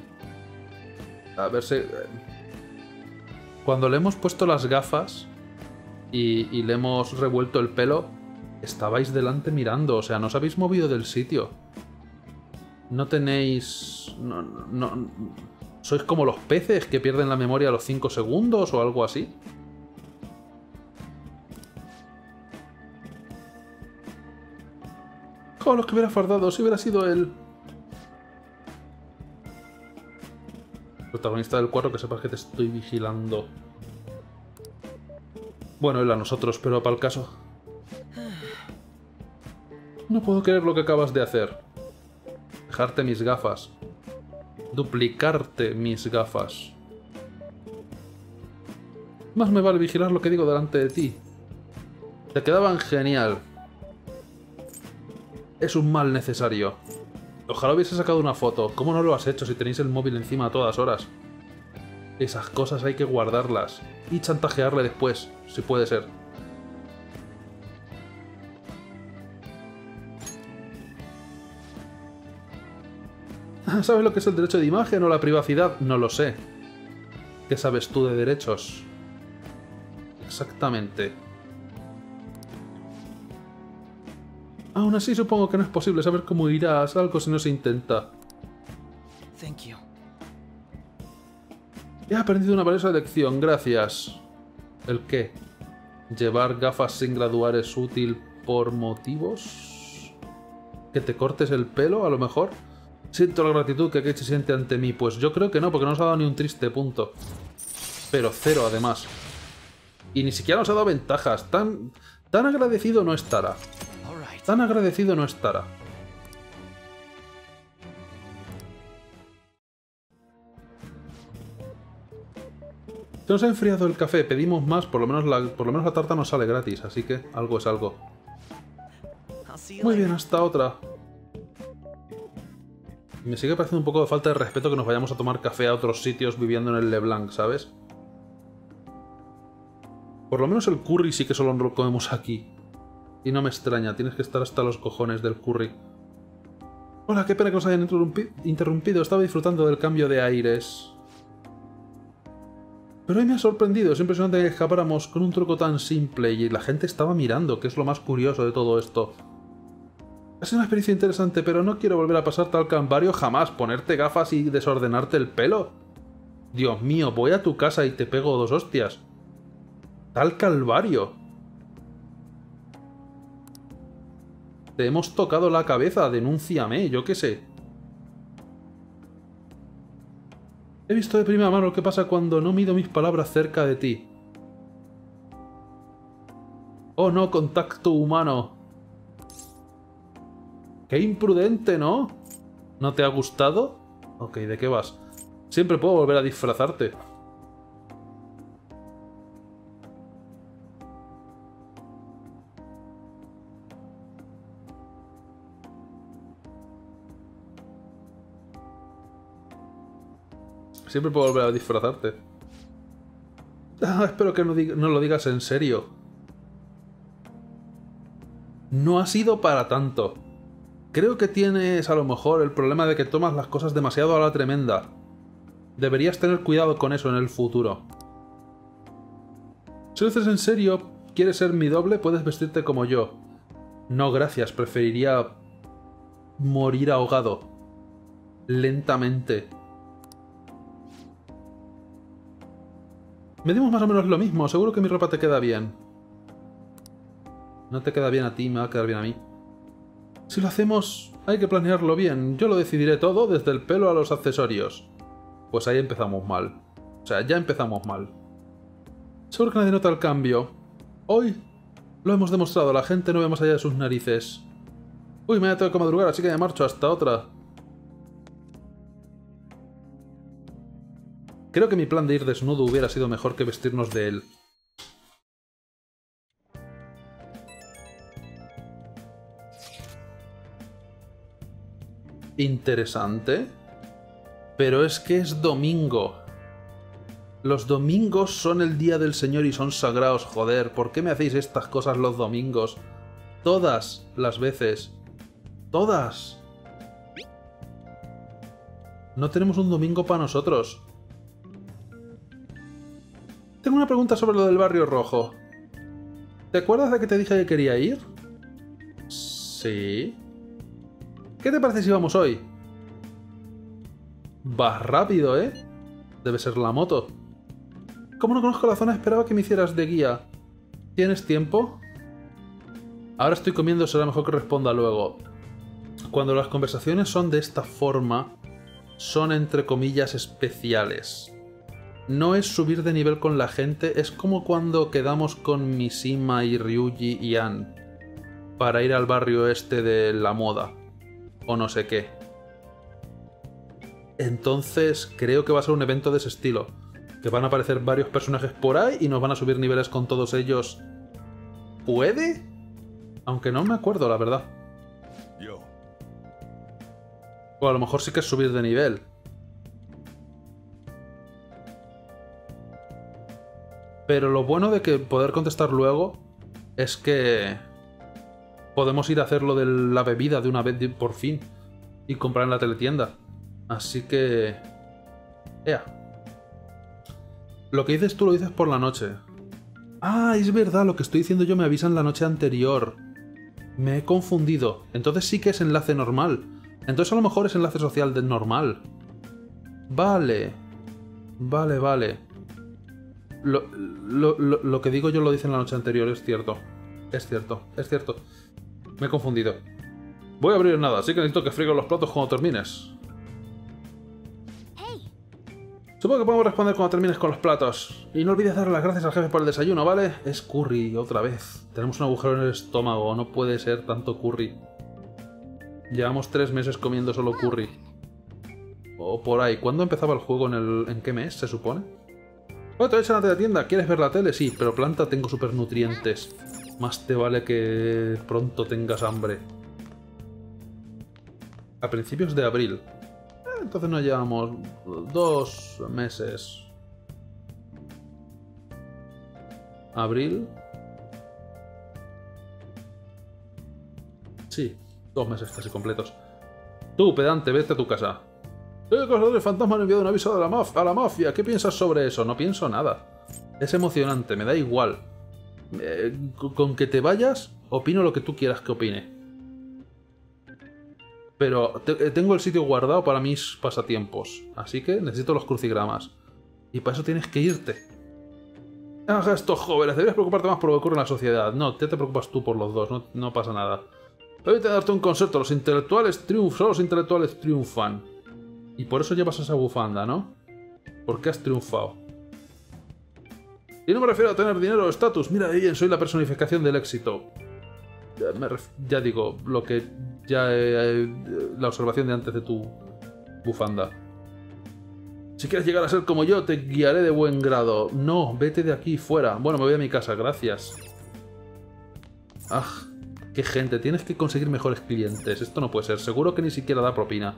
Cuando le hemos puesto las gafas y le hemos revuelto el pelo, estabais delante mirando, o sea, no os habéis movido del sitio. No tenéis... No... ¿Sois como los peces que pierden la memoria a los 5 segundos o algo así? ¡Oh, lo que hubiera fardado! Si hubiera sido él. Protagonista del 4, que sepas que te estoy vigilando. Bueno, él a nosotros, pero para el caso. No puedo creer lo que acabas de hacer. Dejarte mis gafas. Duplicarte mis gafas. Más me vale vigilar lo que digo delante de ti. Te quedaban genial. Es un mal necesario. Ojalá hubiese sacado una foto. ¿Cómo no lo has hecho si tenéis el móvil encima a todas horas? Esas cosas hay que guardarlas. Y chantajearle después, si puede ser. ¿Sabes lo que es el derecho de imagen o la privacidad? No lo sé. ¿Qué sabes tú de derechos? Exactamente. Aún así supongo que no es posible saber cómo irás algo si no se intenta. He aprendido una valiosa lección, gracias. ¿El qué? ¿Llevar gafas sin graduar es útil por motivos? ¿Que te cortes el pelo, a lo mejor? Siento la gratitud que Akechi siente ante mí. Pues yo creo que no, porque no nos ha dado ni un triste punto. Pero 0, además. Y ni siquiera nos ha dado ventajas. Tan agradecido no estará. Tan agradecido no estará. Se nos ha enfriado el café, pedimos más, por lo menos la tarta nos sale gratis, así que algo es algo. Muy bien, hasta otra. Me sigue pareciendo un poco de falta de respeto que nos vayamos a tomar café a otros sitios viviendo en el LeBlanc, ¿sabes? Por lo menos el curry sí que solo lo comemos aquí. Y no me extraña, tienes que estar hasta los cojones del curry. Hola, qué pena que nos hayan interrumpido, estaba disfrutando del cambio de aires. Pero hoy me ha sorprendido, es impresionante que escapáramos con un truco tan simple y la gente estaba mirando, que es lo más curioso de todo esto. Ha sido una experiencia interesante, pero no quiero volver a pasar tal calvario jamás, ponerte gafas y desordenarte el pelo. Dios mío, voy a tu casa y te pego 2 hostias. Tal calvario. Te hemos tocado la cabeza, denúnciame, yo qué sé. He visto de primera mano lo que pasa cuando no mido mis palabras cerca de ti. Oh no, contacto humano. ¡Qué imprudente!, ¿no? ¿No te ha gustado? Ok, ¿de qué vas? Siempre puedo volver a disfrazarte. Siempre puedo volver a disfrazarte. Ah, espero que no lo digas en serio. No ha sido para tanto. Creo que tienes a lo mejor el problema de que tomas las cosas demasiado a la tremenda. Deberías tener cuidado con eso en el futuro. Si lo haces en serio, quieres ser mi doble, puedes vestirte como yo. No, gracias, preferiría morir ahogado. Lentamente. Medimos más o menos lo mismo, seguro que mi ropa te queda bien. No te queda bien a ti, me va a quedar bien a mí. Si lo hacemos, hay que planearlo bien. Yo lo decidiré todo, desde el pelo a los accesorios. Pues ahí empezamos mal. O sea, ya empezamos mal. Seguro que nadie nota el cambio. Hoy lo hemos demostrado, la gente no ve más allá de sus narices. Uy, me tengo que madrugar, así que me marcho, hasta otra. Creo que mi plan de ir desnudo hubiera sido mejor que vestirnos de él. Interesante. Pero es que es domingo. Los domingos son el día del Señor y son sagrados, joder. ¿Por qué me hacéis estas cosas los domingos? Todas las veces. Todas. No tenemos un domingo para nosotros. Tengo una pregunta sobre lo del Barrio Rojo. ¿Te acuerdas de que te dije que quería ir? Sí. ¿Qué te parece si vamos hoy? Vas rápido, ¿eh? Debe ser la moto. Como no conozco la zona, esperaba que me hicieras de guía. ¿Tienes tiempo? Ahora estoy comiendo, será mejor que responda luego. Cuando las conversaciones son de esta forma, son entre comillas especiales. No es subir de nivel con la gente, es como cuando quedamos con Mishima y Ryuji y Ann para ir al barrio este de la moda, o no sé qué. Entonces creo que va a ser un evento de ese estilo, que van a aparecer varios personajes por ahí y nos van a subir niveles con todos ellos. ¿Puede? Aunque no me acuerdo, la verdad. O a lo mejor sí que es subir de nivel. Pero lo bueno de que poder contestar luego es que podemos ir a hacer lo de la bebida de una vez por fin y comprar en la teletienda. Así que... ¡Ea! Lo que dices tú lo dices por la noche. Ah, es verdad, lo que estoy diciendo yo me avisan la noche anterior. Me he confundido. Entonces sí que es enlace normal. Entonces a lo mejor es enlace social normal. Vale. Vale, vale. Lo que digo yo lo dice en la noche anterior, es cierto. Es cierto, es cierto. Me he confundido. Voy a abrir nada, así que necesito que friegues los platos cuando termines. Supongo que podemos responder cuando termines con los platos. Y no olvides darle las gracias al jefe por el desayuno, ¿vale? Es curry, otra vez. Tenemos un agujero en el estómago, no puede ser tanto curry. Llevamos 3 meses comiendo solo curry. O por ahí. ¿Cuándo empezaba el juego? ¿En qué mes, se supone? Bueno, te voy a echar a la tienda. ¿Quieres ver la tele? Sí, pero planta tengo supernutrientes. Más te vale que pronto tengas hambre. A principios de abril. Entonces nos llevamos 2 meses. ¿Abril? Sí, 2 meses casi completos. Tú, pedante, vete a tu casa. El cazador de fantasma ha enviado un aviso a la mafia. ¿Qué piensas sobre eso? No pienso nada. Es emocionante, me da igual. Con que te vayas, opino lo que tú quieras que opine. Pero tengo el sitio guardado para mis pasatiempos. Así que necesito los crucigramas. Y para eso tienes que irte. Haga estos jóvenes, deberías preocuparte más por lo que ocurre en la sociedad. No, te preocupas tú por los dos, no pasa nada. Voy a darte un concepto, los intelectuales triunfan. Y por eso llevas esa bufanda, ¿no? Porque has triunfado. Y no me refiero a tener dinero o estatus. Mira, bien, soy la personificación del éxito. Ya digo, lo que la observación de antes de tu bufanda. Si quieres llegar a ser como yo, te guiaré de buen grado. No, vete de aquí, fuera. Bueno, me voy a mi casa, gracias. Ah, qué gente, tienes que conseguir mejores clientes. Esto no puede ser, seguro que ni siquiera da propina.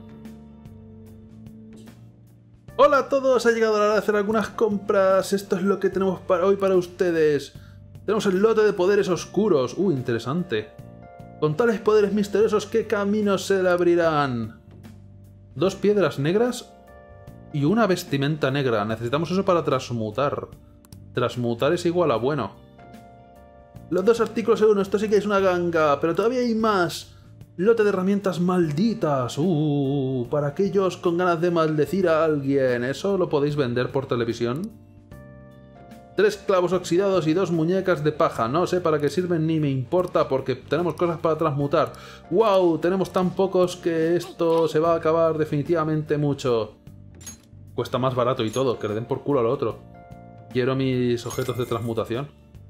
Hola a todos, ha llegado la hora de hacer algunas compras. Esto es lo que tenemos para hoy para ustedes. Tenemos el lote de poderes oscuros. Interesante. Con tales poderes misteriosos, ¿qué caminos se le abrirán? 2 piedras negras y una vestimenta negra. Necesitamos eso para transmutar. Transmutar es igual a bueno. Los 2 artículos en uno. Esto sí que es una ganga, pero todavía hay más. Lote de herramientas malditas. Para aquellos con ganas de maldecir a alguien. ¿Eso lo podéis vender por televisión? 3 clavos oxidados y 2 muñecas de paja. No sé para qué sirven ni me importa porque tenemos cosas para transmutar. ¡Wow! Tenemos tan pocos que esto se va a acabar definitivamente mucho. Cuesta más barato y todo. Que le den por culo al otro. Quiero mis objetos de transmutación.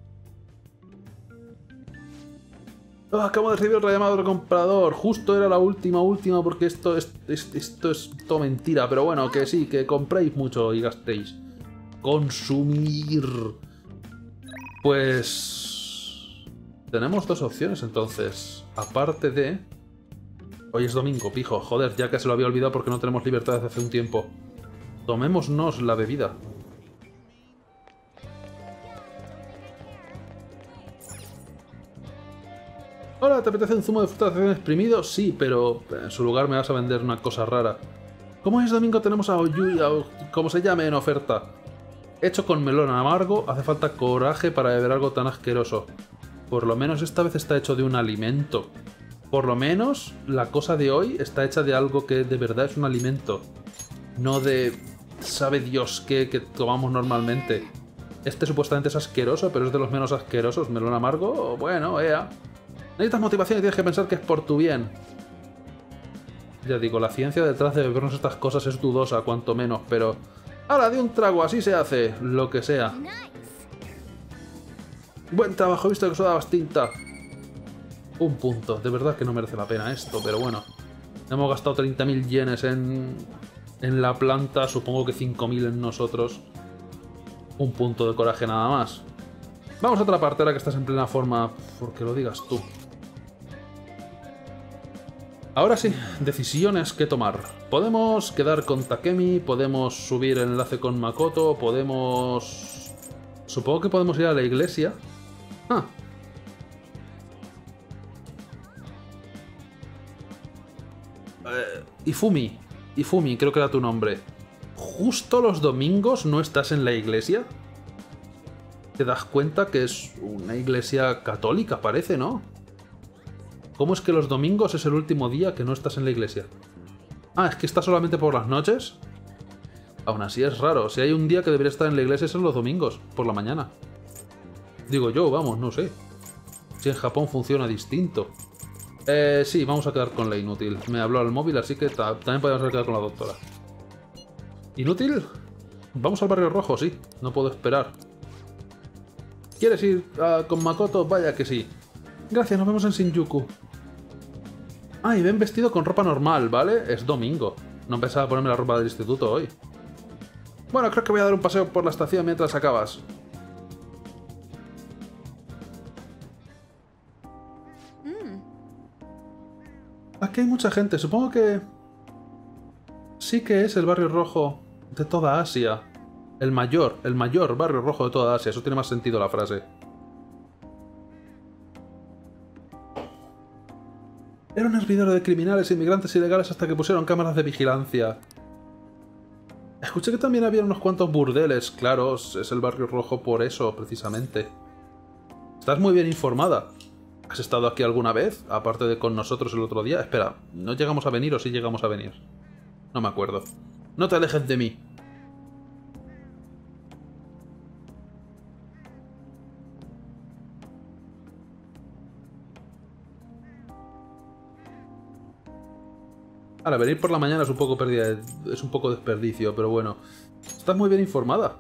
Oh, acabo de recibir otra llamada del comprador. Justo era la última porque esto es todo mentira. Pero bueno, que sí, que compréis mucho y gastéis. Consumir. Pues... tenemos 2 opciones entonces. Aparte de... hoy es domingo, pijo. Joder, ya que se lo había olvidado porque no tenemos libertad desde hace un tiempo. Tomémonos la bebida. Hola, ¿te apetece un zumo de fruta de acción exprimido? Sí, pero en su lugar me vas a vender una cosa rara. Como es domingo tenemos a Oyui, como se llame, en oferta. Hecho con melón amargo, hace falta coraje para beber algo tan asqueroso. Por lo menos esta vez está hecho de un alimento. Por lo menos la cosa de hoy está hecha de algo que de verdad es un alimento. No de... sabe Dios qué que tomamos normalmente. Este supuestamente es asqueroso, pero es de los menos asquerosos. Melón amargo, bueno, necesitas motivación y tienes que pensar que es por tu bien. Ya digo, la ciencia detrás de bebernos estas cosas es dudosa, cuanto menos, pero... ¡hala, de un trago! Así se hace, lo que sea. Buen trabajo, he visto que eso dabas tinta. 1 punto. De verdad que no merece la pena esto, pero bueno. Hemos gastado 30.000 yenes en la planta, supongo que 5.000 en nosotros. 1 punto de coraje nada más. Vamos a otra parte ahora que estás en plena forma, porque lo digas tú. Ahora sí, decisiones que tomar. Podemos quedar con Takemi, podemos subir el enlace con Makoto, podemos... supongo que podemos ir a la iglesia. Ah. Ifumi, creo que era tu nombre. ¿Justo los domingos no estás en la iglesia? Te das cuenta que es una iglesia católica, parece, ¿no? ¿Cómo es que los domingos es el último día que no estás en la iglesia? Ah, ¿es que está solamente por las noches? Aún así es raro. Si hay un día que debería estar en la iglesia son los domingos, por la mañana. Digo yo, vamos, no sé. Si en Japón funciona distinto. Sí, vamos a quedar con la inútil. Me habló al móvil, así que también podemos quedar con la doctora. ¿Inútil? Vamos al barrio rojo, sí. No puedo esperar. ¿Quieres ir con Makoto? Vaya que sí. Gracias, nos vemos en Shinjuku. Ah, y ven vestido con ropa normal, ¿vale? Es domingo. No pensaba ponerme la ropa del instituto hoy. Bueno, creo que voy a dar un paseo por la estación mientras acabas. Aquí hay mucha gente. Supongo que... sí que es el barrio rojo de toda Asia. El mayor barrio rojo de toda Asia. Eso tiene más sentido la frase. Era un hervidero de criminales e inmigrantes ilegales hasta que pusieron cámaras de vigilancia. Escuché que también había unos cuantos burdeles. Claro, es el barrio rojo por eso, precisamente. Estás muy bien informada. ¿Has estado aquí alguna vez? Aparte de con nosotros el otro día. Espera, ¿no llegamos a venir o sí llegamos a venir? No me acuerdo. No te alejes de mí. Ahora, venir por la mañana es un poco pérdida, es un poco desperdicio, pero bueno. Estás muy bien informada.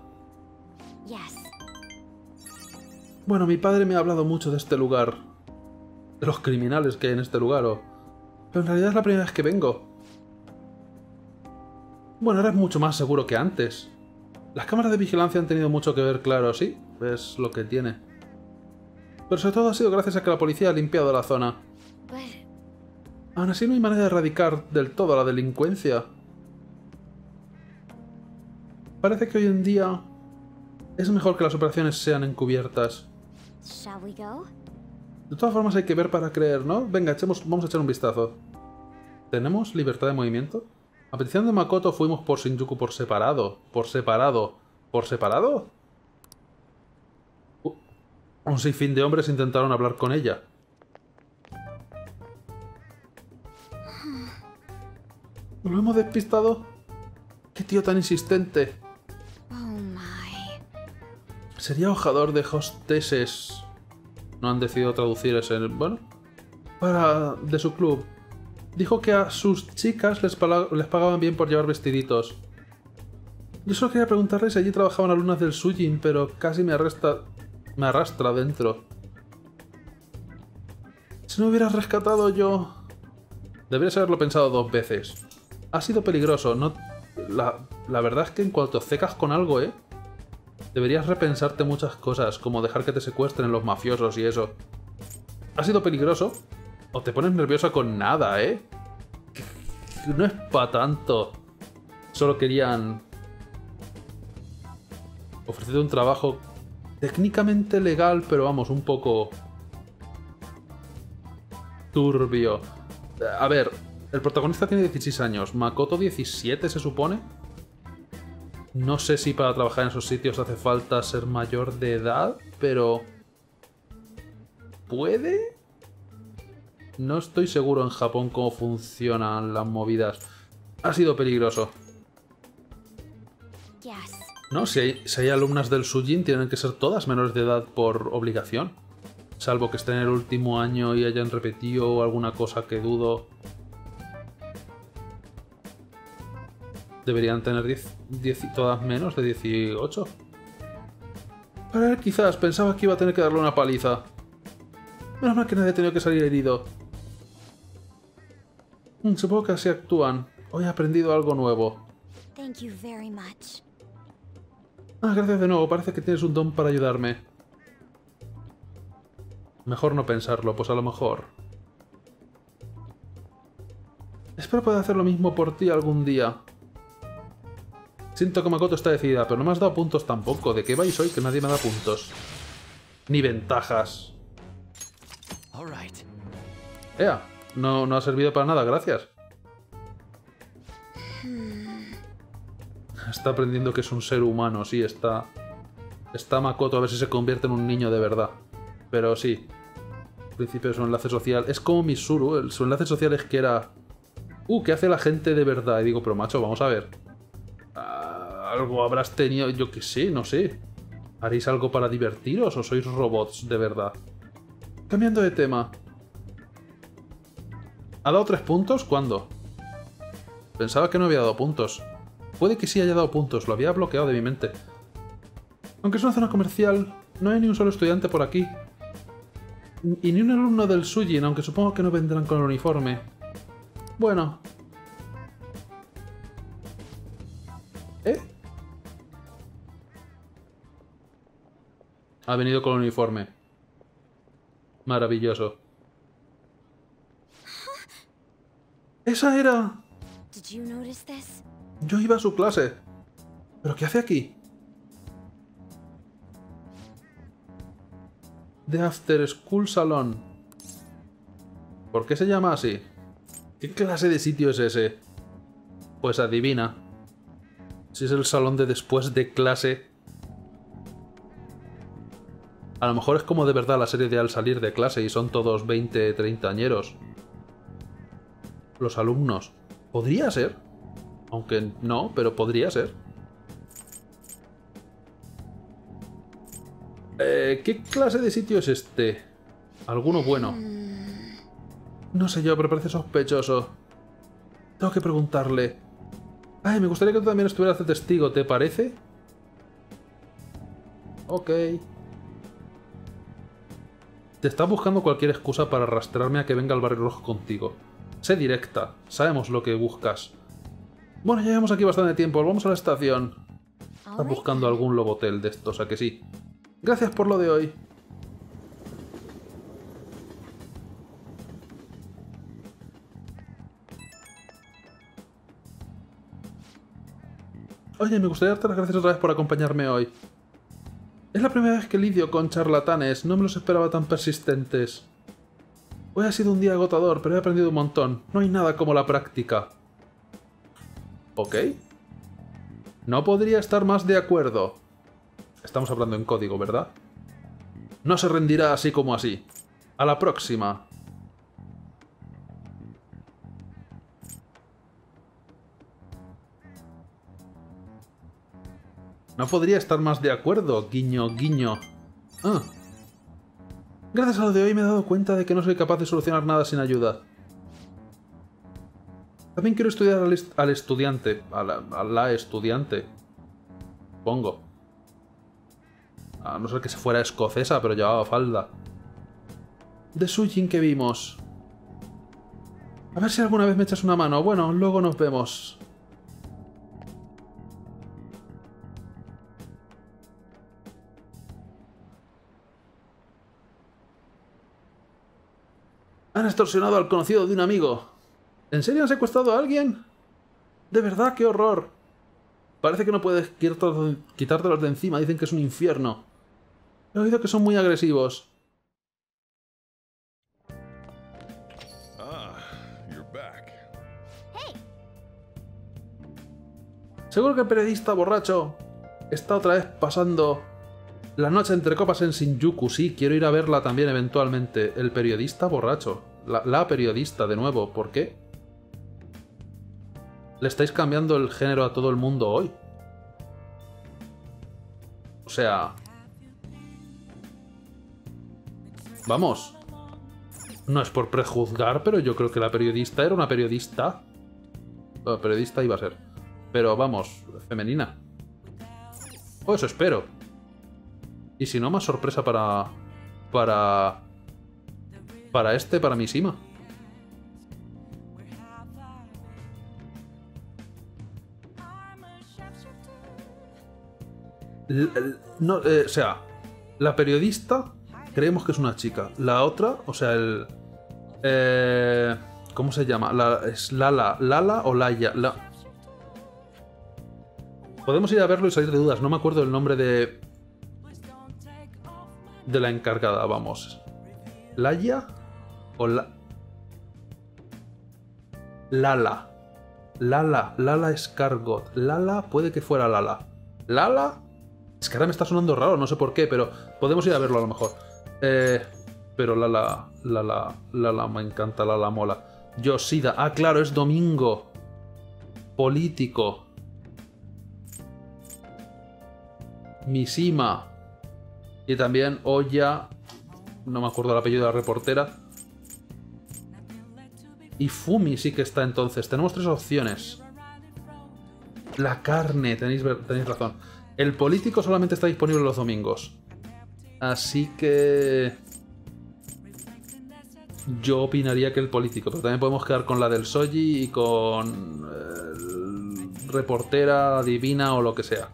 Bueno, mi padre me ha hablado mucho de este lugar. De los criminales que hay en este lugar, pero en realidad es la primera vez que vengo. Bueno, ahora es mucho más seguro que antes. Las cámaras de vigilancia han tenido mucho que ver, claro, sí, es lo que tiene. Pero sobre todo ha sido gracias a que la policía ha limpiado la zona. Aún así no hay manera de erradicar del todo la delincuencia. Parece que hoy en día es mejor que las operaciones sean encubiertas. De todas formas hay que ver para creer, ¿no? Venga, vamos a echar un vistazo. ¿Tenemos libertad de movimiento? A petición de Makoto fuimos por Shinjuku por separado. ¿Por separado? ¿Por separado? Un sinfín de hombres intentaron hablar con ella. ¿Lo hemos despistado? ¡Qué tío tan insistente! Sería hojador de hostesses. No han decidido traducir ese... bueno... de su club. Dijo que a sus chicas les pagaban bien por llevar vestiditos. Yo solo quería preguntarle si allí trabajaban alumnas del Sujin, pero casi me arrastra dentro. Si no hubieras rescatado yo... Deberías haberlo pensado 2 veces. Ha sido peligroso, no... La verdad es que en cuanto cecas con algo, deberías repensarte muchas cosas, como dejar que te secuestren los mafiosos y eso. Ha sido peligroso. O te pones nerviosa con nada, No es pa' tanto. Solo querían... ofrecerte un trabajo técnicamente legal, pero vamos, un poco... turbio. A ver, el protagonista tiene 16 años. Makoto 17, se supone. No sé si para trabajar en esos sitios hace falta ser mayor de edad, pero... ¿puede? No estoy seguro en Japón cómo funcionan las movidas. Ha sido peligroso. No, si hay alumnas del Sujin, tienen que ser todas menores de edad por obligación. Salvo que estén en el último año y hayan repetido alguna cosa que dudo. Deberían tener todas menos de 18. Para él quizás pensaba que iba a tener que darle una paliza. Menos mal que nadie ha tenido que salir herido. Supongo que así actúan. Hoy he aprendido algo nuevo. Gracias de nuevo. Parece que tienes un don para ayudarme. Mejor no pensarlo, pues a lo mejor. Espero poder hacer lo mismo por ti algún día. Siento que Makoto está decidida, pero no me has dado puntos tampoco. ¿De qué vais hoy? Que nadie me da puntos. Ni ventajas. ¡Ea! No ha servido para nada, gracias. Está aprendiendo que es un ser humano, sí, está Makoto a ver si se convierte en un niño de verdad. Pero sí, al principio su enlace social... Es como Mitsuru, su enlace social es que era... ¿qué hace la gente de verdad? Y digo, pero macho, vamos a ver. Algo habrás tenido, yo qué sé, no sé. ¿Haréis algo para divertiros o sois robots de verdad? Cambiando de tema. ¿Ha dado 3 puntos? ¿Cuándo? Pensaba que no había dado puntos. Puede que sí haya dado puntos, lo había bloqueado de mi mente. Aunque es una zona comercial, no hay ni un solo estudiante por aquí. Y ni un alumno del Sujin, aunque supongo que no vendrán con el uniforme. Bueno. ¿Eh? Ha venido con el uniforme. Maravilloso. ¡Esa era! Yo iba a su clase. ¿Pero qué hace aquí? The After School Salon. ¿Por qué se llama así? ¿Qué clase de sitio es ese? Pues adivina. Si es el salón de después de clase. A lo mejor es como de verdad la serie de Al salir de clase y son todos 20, 30 añeros. Los alumnos. Podría ser. Aunque no, pero podría ser. ¿Qué clase de sitio es este? ¿Alguno bueno? No sé yo, pero parece sospechoso. Tengo que preguntarle. Ay, me gustaría que tú también estuvieras de testigo, ¿te parece? Ok. Te estás buscando cualquier excusa para arrastrarme a que venga al Barrio Rojo contigo. Sé directa, sabemos lo que buscas. Bueno, ya llevamos aquí bastante tiempo, volvamos a la estación. Estás buscando algún lobotel de estos, ¿a que sí? Gracias por lo de hoy. Oye, me gustaría darte las gracias otra vez por acompañarme hoy. Es la primera vez que lidio con charlatanes, no me los esperaba tan persistentes. Hoy ha sido un día agotador, pero he aprendido un montón. No hay nada como la práctica. ¿Ok? No podría estar más de acuerdo. Estamos hablando en código, ¿verdad? No se rendirá así como así. A la próxima. No podría estar más de acuerdo, guiño, guiño. Ah. Gracias a lo de hoy me he dado cuenta de que no soy capaz de solucionar nada sin ayuda. También quiero estudiar al estudiante. A la estudiante. Pongo. A no ser que se fuera escocesa, pero llevaba falda. De Sujin que vimos. A ver si alguna vez me echas una mano. Bueno, luego nos vemos. Han extorsionado al conocido de un amigo. ¿En serio han secuestrado a alguien? De verdad, qué horror. Parece que no puedes quitártelos de encima. Dicen que es un infierno. He oído que son muy agresivos. Seguro que el periodista borracho está otra vez pasando la noche entre copas en Shinjuku. Sí, quiero ir a verla también eventualmente. El periodista borracho. La periodista, de nuevo. ¿Por qué? Le estáis cambiando el género a todo el mundo hoy. O sea... Vamos. No es por prejuzgar, pero yo creo que la periodista era una periodista. Bueno, periodista iba a ser. Pero vamos, femenina. O eso espero. Y si no, más sorpresa para Mishima. No, o sea, la periodista creemos que es una chica. La otra, o sea, ¿cómo se llama? ¿Es Lala o Laia? Podemos ir a verlo y salir de dudas. No me acuerdo el nombre de la encargada, vamos. ¿Laia? ¿O Lala? Lala Escargot. Lala, puede que fuera Lala. ¿Lala? Es que ahora me está sonando raro, no sé por qué, pero podemos ir a verlo a lo mejor. Pero Lala, me encanta Lala mola. Yoshida, ah, claro, es domingo. Político. Mishima. Y también Oya. No me acuerdo el apellido de la reportera. Y Fumi sí que está entonces. Tenemos 3 opciones. La carne, tenéis razón. El político solamente está disponible los domingos. Así que... yo opinaría que el político. Pero también podemos quedar con la del Soji y con... reportera, divina o lo que sea.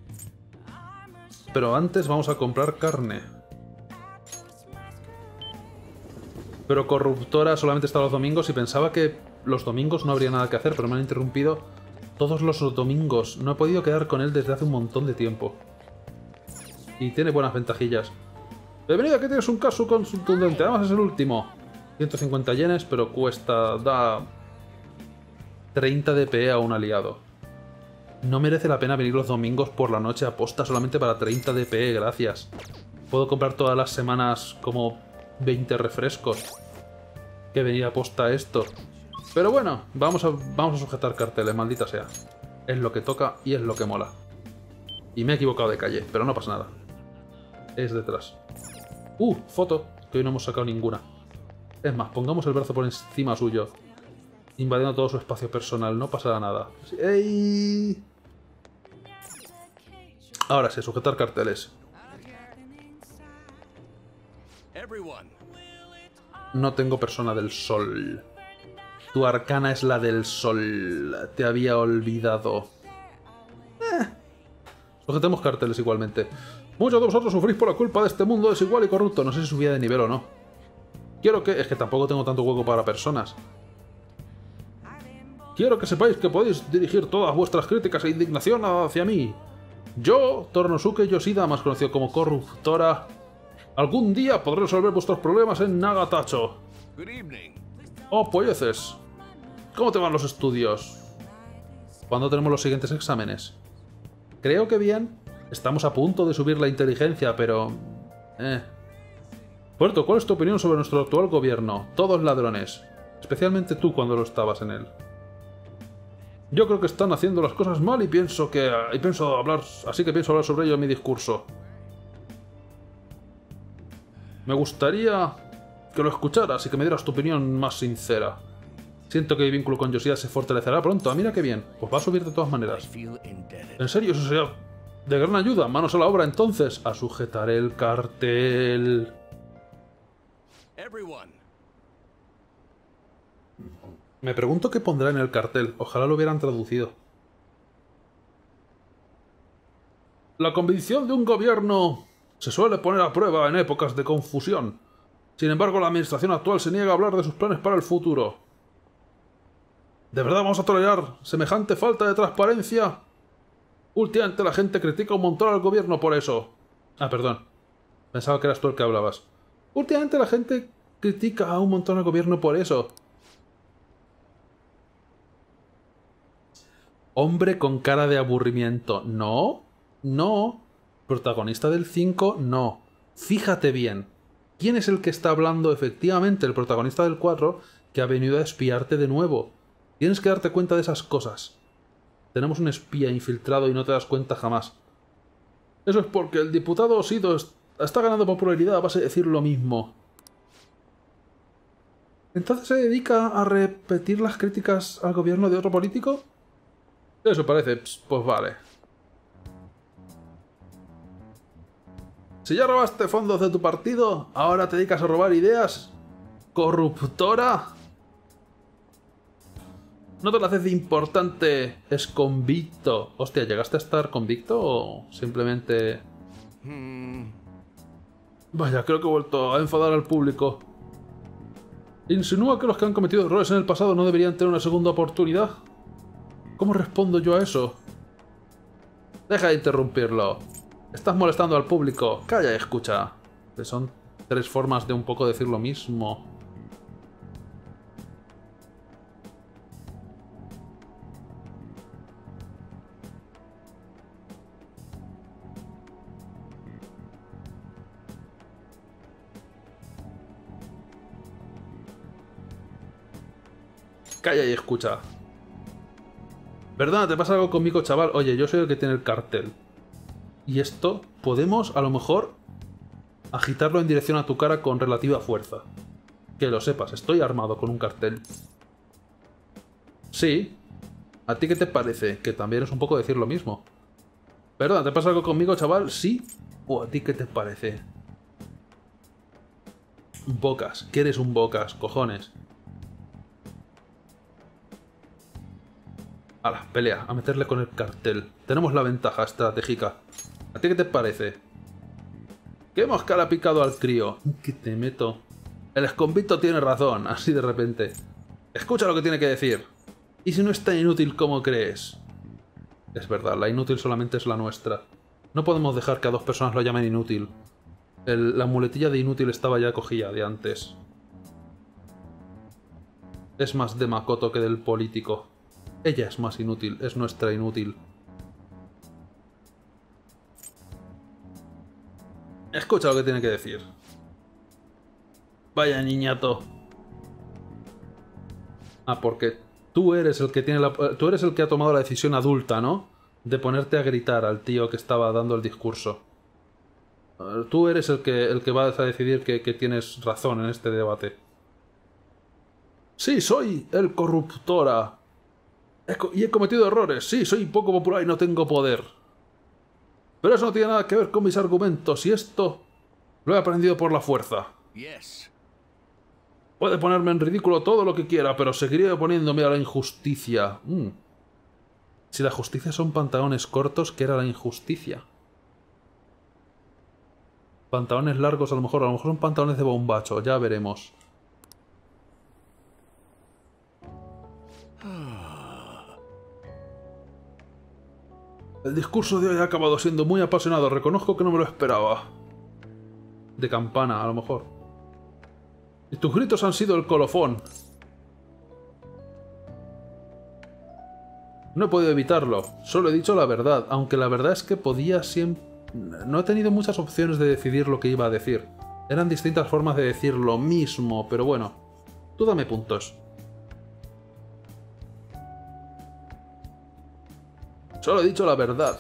Pero antes vamos a comprar carne. Pero corruptora solamente está los domingos y pensaba que los domingos no habría nada que hacer, pero me han interrumpido todos los domingos. No he podido quedar con él desde hace un montón de tiempo. Y tiene buenas ventajillas. Bienvenida, que tienes un caso contundente. Además es el último. 150 yenes, pero cuesta... da... 30 de PE a un aliado. No merece la pena venir los domingos por la noche a posta solamente para 30 de PE, gracias. Puedo comprar todas las semanas como 20 refrescos que venir a posta esto. Pero bueno, vamos a sujetar carteles, maldita sea. Es lo que toca y es lo que mola. Y me he equivocado de calle, pero no pasa nada. Es detrás. Foto, que hoy no hemos sacado ninguna. Es más, pongamos el brazo por encima suyo, invadiendo todo su espacio personal, no pasará nada. ¡Ey! Ahora sí, sujetar carteles. No tengo persona del sol. Tu arcana es la del sol. Te había olvidado. Sujetemos carteles igualmente. Muchos de vosotros sufrís por la culpa de este mundo desigual y corrupto. No sé si subía de nivel o no. Quiero que... es que tampoco tengo tanto hueco para personas. Quiero que sepáis que podéis dirigir todas vuestras críticas e indignación hacia mí. Yo, Tornosuke Yoshida, más conocido como corruptora, algún día podré resolver vuestros problemas en Nagatacho. Oh, polleces. ¿Cómo te van los estudios? ¿Cuándo tenemos los siguientes exámenes? Creo que bien. Estamos a punto de subir la inteligencia, pero... Puerto, ¿cuál es tu opinión sobre nuestro actual gobierno? Todos ladrones. Especialmente tú cuando lo estabas en él. Yo creo que están haciendo las cosas mal y pienso hablar sobre ello en mi discurso. Me gustaría que lo escucharas y que me dieras tu opinión más sincera. Siento que mi vínculo con Yoshida se fortalecerá pronto. Ah, mira qué bien. Pues va a subir de todas maneras. En serio, eso sería de gran ayuda. Manos a la obra entonces. A sujetar el cartel. Me pregunto qué pondrá en el cartel. Ojalá lo hubieran traducido. La convicción de un gobierno se suele poner a prueba en épocas de confusión. Sin embargo, la administración actual se niega a hablar de sus planes para el futuro. ¿De verdad vamos a tolerar semejante falta de transparencia? Últimamente la gente critica un montón al gobierno por eso. Ah, perdón. Pensaba que eras tú el que hablabas. Últimamente la gente critica a un montón al gobierno por eso. Hombre con cara de aburrimiento. No. No. Protagonista del 5, no. Fíjate bien. ¿Quién es el que está hablando efectivamente? El protagonista del 4, que ha venido a espiarte de nuevo. Tienes que darte cuenta de esas cosas. Tenemos un espía infiltrado y no te das cuenta jamás. Eso es porque el diputado Osido está ganando popularidad a base de decir lo mismo. ¿Entonces se dedica a repetir las críticas al gobierno de otro político? Eso parece. Pues vale. Si ya robaste fondos de tu partido, ¿ahora te dedicas a robar ideas? ¿Corruptora? ¿No te lo haces de importante? Es convicto. Hostia, ¿llegaste a estar convicto o simplemente...? Vaya, creo que he vuelto a enfadar al público. ¿Insinúa que los que han cometido errores en el pasado no deberían tener una segunda oportunidad? ¿Cómo respondo yo a eso? Deja de interrumpirlo. Estás molestando al público. Calla y escucha. Que son 3 formas de un poco decir lo mismo. Calla y escucha. ¿Verdad? ¿Te pasa algo conmigo, chaval? Oye, yo soy el que tiene el cartel. Y esto podemos, a lo mejor, agitarlo en dirección a tu cara con relativa fuerza. Que lo sepas, estoy armado con un cartel. Sí. ¿A ti qué te parece? Que también es un poco decir lo mismo. Perdón, ¿te pasa algo conmigo, chaval? ¿Sí? ¿O a ti qué te parece? Bocas. ¿Qué eres un bocas? Cojones. Hala, pelea. A meterle con el cartel. Tenemos la ventaja estratégica. ¿A ti qué te parece? ¿Qué mosca le ha picado al crío? ¿Qué te meto? El esconvito tiene razón, así de repente. Escucha lo que tiene que decir. ¿Y si no es tan inútil como crees? Es verdad, la inútil solamente es la nuestra. No podemos dejar que a dos personas lo llamen inútil. La muletilla de inútil estaba ya cogida de antes. Es más de Makoto que del político. Ella es más inútil, es nuestra inútil. Escucha lo que tiene que decir. Vaya niñato. Ah, porque tú eres el que tiene tú eres el que ha tomado la decisión adulta, ¿no? De ponerte a gritar al tío que estaba dando el discurso. Tú eres el que vas a decidir que tienes razón en este debate. Sí, soy el corruptora. Y he cometido errores. Sí, soy poco popular y no tengo poder. Pero eso no tiene nada que ver con mis argumentos, y esto lo he aprendido por la fuerza. Puede ponerme en ridículo todo lo que quiera, pero seguiré oponiéndome a la injusticia. Si la justicia son pantalones cortos, ¿qué era la injusticia? Pantalones largos a lo mejor son pantalones de bombacho, ya veremos. El discurso de hoy ha acabado siendo muy apasionado, reconozco que no me lo esperaba. De campana, a lo mejor. Y tus gritos han sido el colofón. No he podido evitarlo, solo he dicho la verdad, aunque la verdad es que podía siempre... No he tenido muchas opciones de decidir lo que iba a decir. Eran distintas formas de decir lo mismo, pero bueno. Tú dame puntos. Solo he dicho la verdad.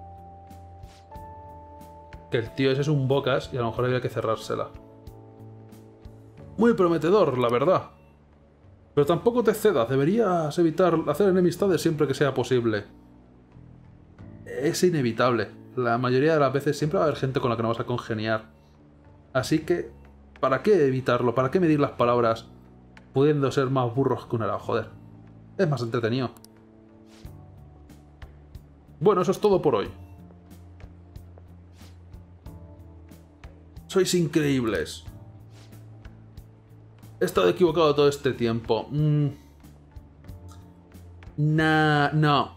Que el tío ese es un bocas y a lo mejor había que cerrársela. Muy prometedor, la verdad. Pero tampoco te cedas, deberías evitar hacer enemistades siempre que sea posible. Es inevitable. La mayoría de las veces siempre va a haber gente con la que no vas a congeniar. Así que, ¿para qué evitarlo? ¿Para qué medir las palabras pudiendo ser más burros que un helado? Joder. Es más entretenido. Bueno, eso es todo por hoy. Sois increíbles. He estado equivocado todo este tiempo. No,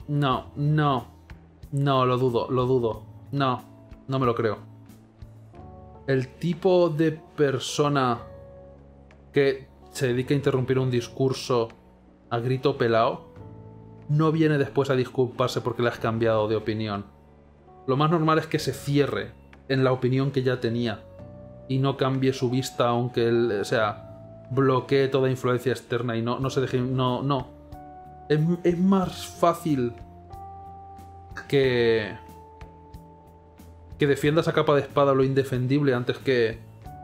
lo dudo. No me lo creo. El tipo de persona que se dedica a interrumpir un discurso a grito pelao no viene después a disculparse porque le has cambiado de opinión. Lo más normal es que se cierre en la opinión que ya tenía y no cambie su vista aunque él, o sea, bloquee toda influencia externa y no se deje... No. Es más fácil que defiendas a capa de espada lo indefendible antes que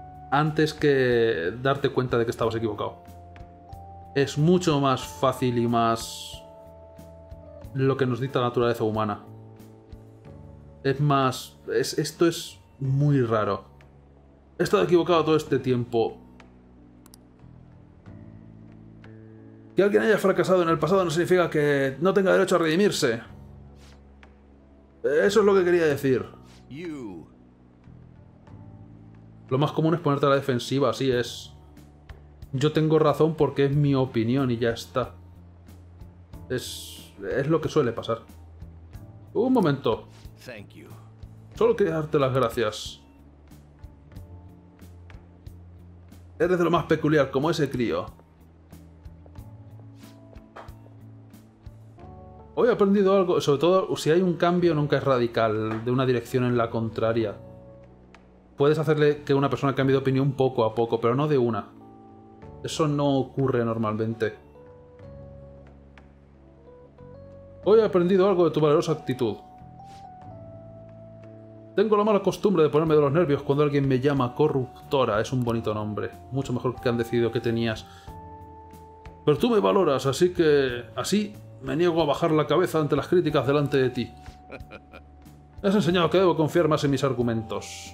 darte cuenta de que estabas equivocado. Es mucho más fácil y más lo que nos dicta la naturaleza humana. Es más... esto es muy raro. He estado equivocado todo este tiempo. Que alguien haya fracasado en el pasado no significa que no tenga derecho a redimirse. Eso es lo que quería decir. Lo más común es ponerte a la defensiva, así es. Yo tengo razón porque es mi opinión y ya está. Es lo que suele pasar. Un momento. Solo quería darte las gracias. Eres de lo más peculiar, como ese crío. Hoy he aprendido algo, sobre todo si hay un cambio nunca es radical, de una dirección en la contraria. Puedes hacerle que una persona cambie de opinión poco a poco, pero no de una. Eso no ocurre normalmente. Hoy he aprendido algo de tu valerosa actitud. Tengo la mala costumbre de ponerme de los nervios cuando alguien me llama corruptora. Es un bonito nombre. Mucho mejor que han decidido que tenías. Pero tú me valoras, así que... Así me niego a bajar la cabeza ante las críticas delante de ti. Me has enseñado que debo confiar más en mis argumentos.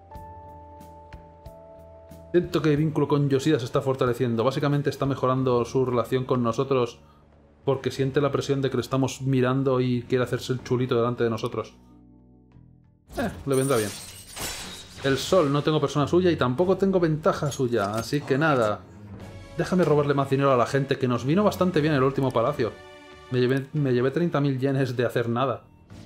Siento que el vínculo con Yoshida se está fortaleciendo. Básicamente está mejorando su relación con nosotros porque siente la presión de que le estamos mirando y quiere hacerse el chulito delante de nosotros. Le vendrá bien. El sol, no tengo persona suya y tampoco tengo ventaja suya, así que nada. Déjame robarle más dinero a la gente, que nos vino bastante bien el último palacio. Me llevé 30.000 yenes de hacer nada.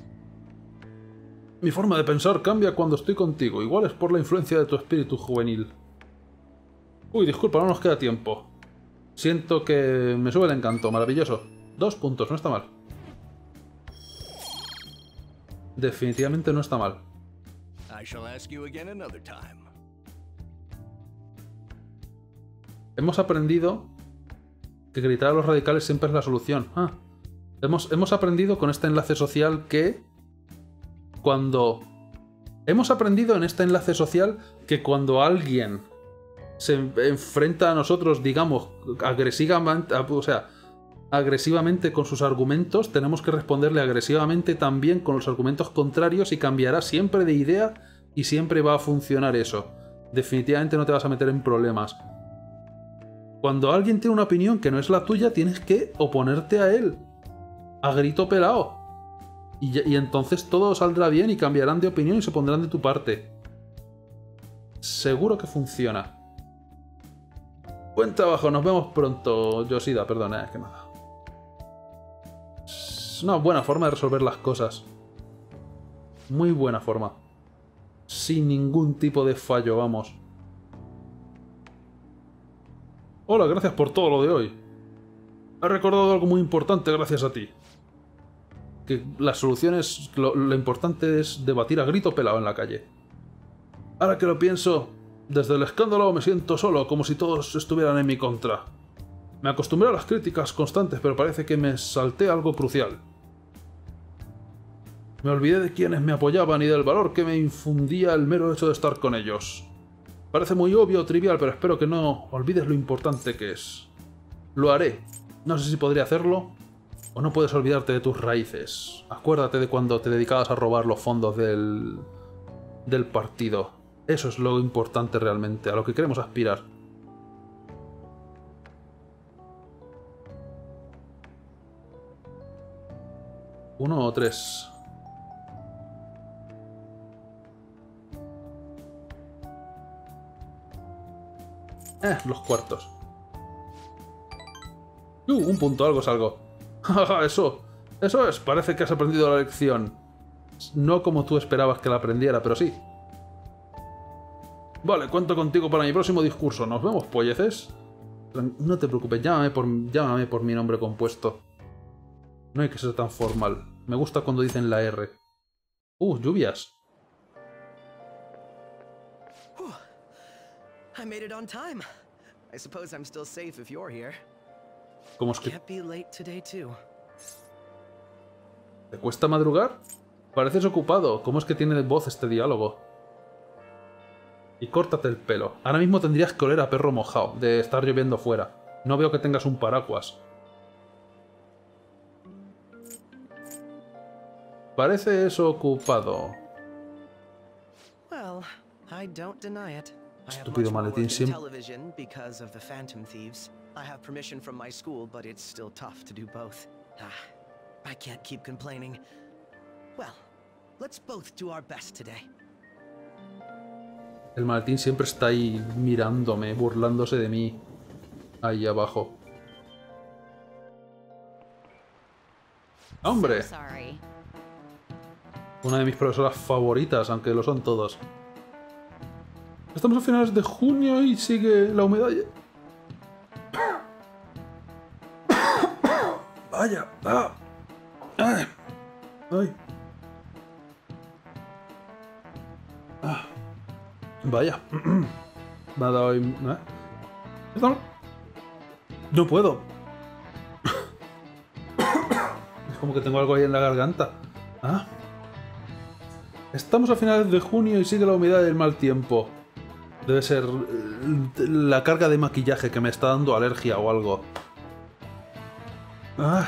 Mi forma de pensar cambia cuando estoy contigo. Igual es por la influencia de tu espíritu juvenil. Uy, disculpa, no nos queda tiempo. Siento que me sube el encanto. Maravilloso. 2 puntos, no está mal. Definitivamente no está mal. Hemos aprendido que gritar a los radicales siempre es la solución. Hemos aprendido con este enlace social que cuando... Hemos aprendido en este enlace social que cuando alguien se enfrenta a nosotros, digamos, agresivamente con sus argumentos, tenemos que responderle agresivamente también con los argumentos contrarios y cambiará siempre de idea y siempre va a funcionar eso. Definitivamente no te vas a meter en problemas. Cuando alguien tiene una opinión que no es la tuya, tienes que oponerte a él. A grito pelao. Y entonces todo saldrá bien y cambiarán de opinión y se pondrán de tu parte. Seguro que funciona. Buen trabajo, nos vemos pronto, Yoshida. Perdona, es que nada. Es una buena forma de resolver las cosas. Muy buena forma. Sin ningún tipo de fallo, vamos. Hola, gracias por todo lo de hoy. He recordado algo muy importante gracias a ti. Que las soluciones... Lo importante es debatir a grito pelado en la calle. Ahora que lo pienso, desde el escándalo me siento solo, como si todos estuvieran en mi contra. Me acostumbré a las críticas constantes, pero parece que me salté algo crucial. Me olvidé de quienes me apoyaban y del valor que me infundía el mero hecho de estar con ellos. Parece muy obvio o trivial, pero espero que no olvides lo importante que es. Lo haré. No sé si podría hacerlo, o no puedes olvidarte de tus raíces. Acuérdate de cuando te dedicabas a robar los fondos del partido. Eso es lo importante realmente, a lo que queremos aspirar. ¿1 o 3? Los cuartos. Un punto, algo es algo. Eso es, parece que has aprendido la lección. No como tú esperabas que la aprendiera, pero sí. Vale, cuento contigo para mi próximo discurso. ¿Nos vemos, polleces? No te preocupes, llámame por mi nombre compuesto. No hay que ser tan formal. Me gusta cuando dicen la R. Lluvias. I made it on time. I suppose I'm still safe if you're here. ¿Cómo es que Can't be late today too. te cuesta madrugar? Pareces ocupado. ¿Cómo es que tiene voz este diálogo? Y córtate el pelo. Ahora mismo tendrías que oler a perro mojado de estar lloviendo fuera. No veo que tengas un paraguas. Parece eso ocupado. Well, I don't deny it. Estúpido maletín siempre. Television because of the Phantom Thieves. I have permission from my school, but it's still tough to do both. I can't keep complaining. Well, let's both do our best today. El maletín siempre está ahí mirándome, burlándose de mí. Ahí abajo. ¡Hombre! Una de mis profesoras favoritas, aunque lo son todos. Estamos a finales de junio y sigue la humedad. Vaya. Ay. Vaya. Me ha dado hoy... No puedo. Es como que tengo algo ahí en la garganta. Estamos a finales de junio y sigue la humedad del mal tiempo. Debe ser la carga de maquillaje que me está dando alergia o algo. Ay.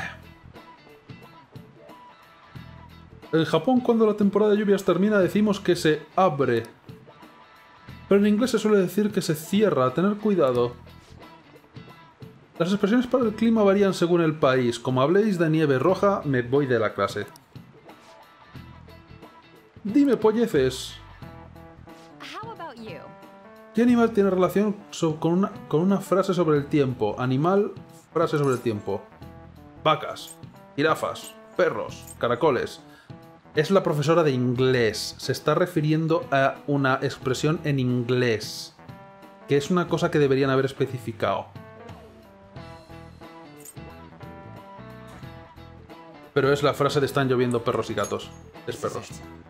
En Japón, cuando la temporada de lluvias termina, decimos que se abre. Pero en inglés se suele decir que se cierra. Tener cuidado. Las expresiones para el clima varían según el país. Como habléis de nieve roja, me voy de la clase. Dime, polleces. ¿Qué animal tiene relación con una frase sobre el tiempo? Animal, frase sobre el tiempo. Vacas, jirafas, perros, caracoles. Es la profesora de inglés. Se está refiriendo a una expresión en inglés. Que es una cosa que deberían haber especificado. Pero es la frase de están lloviendo perros y gatos. Es perros.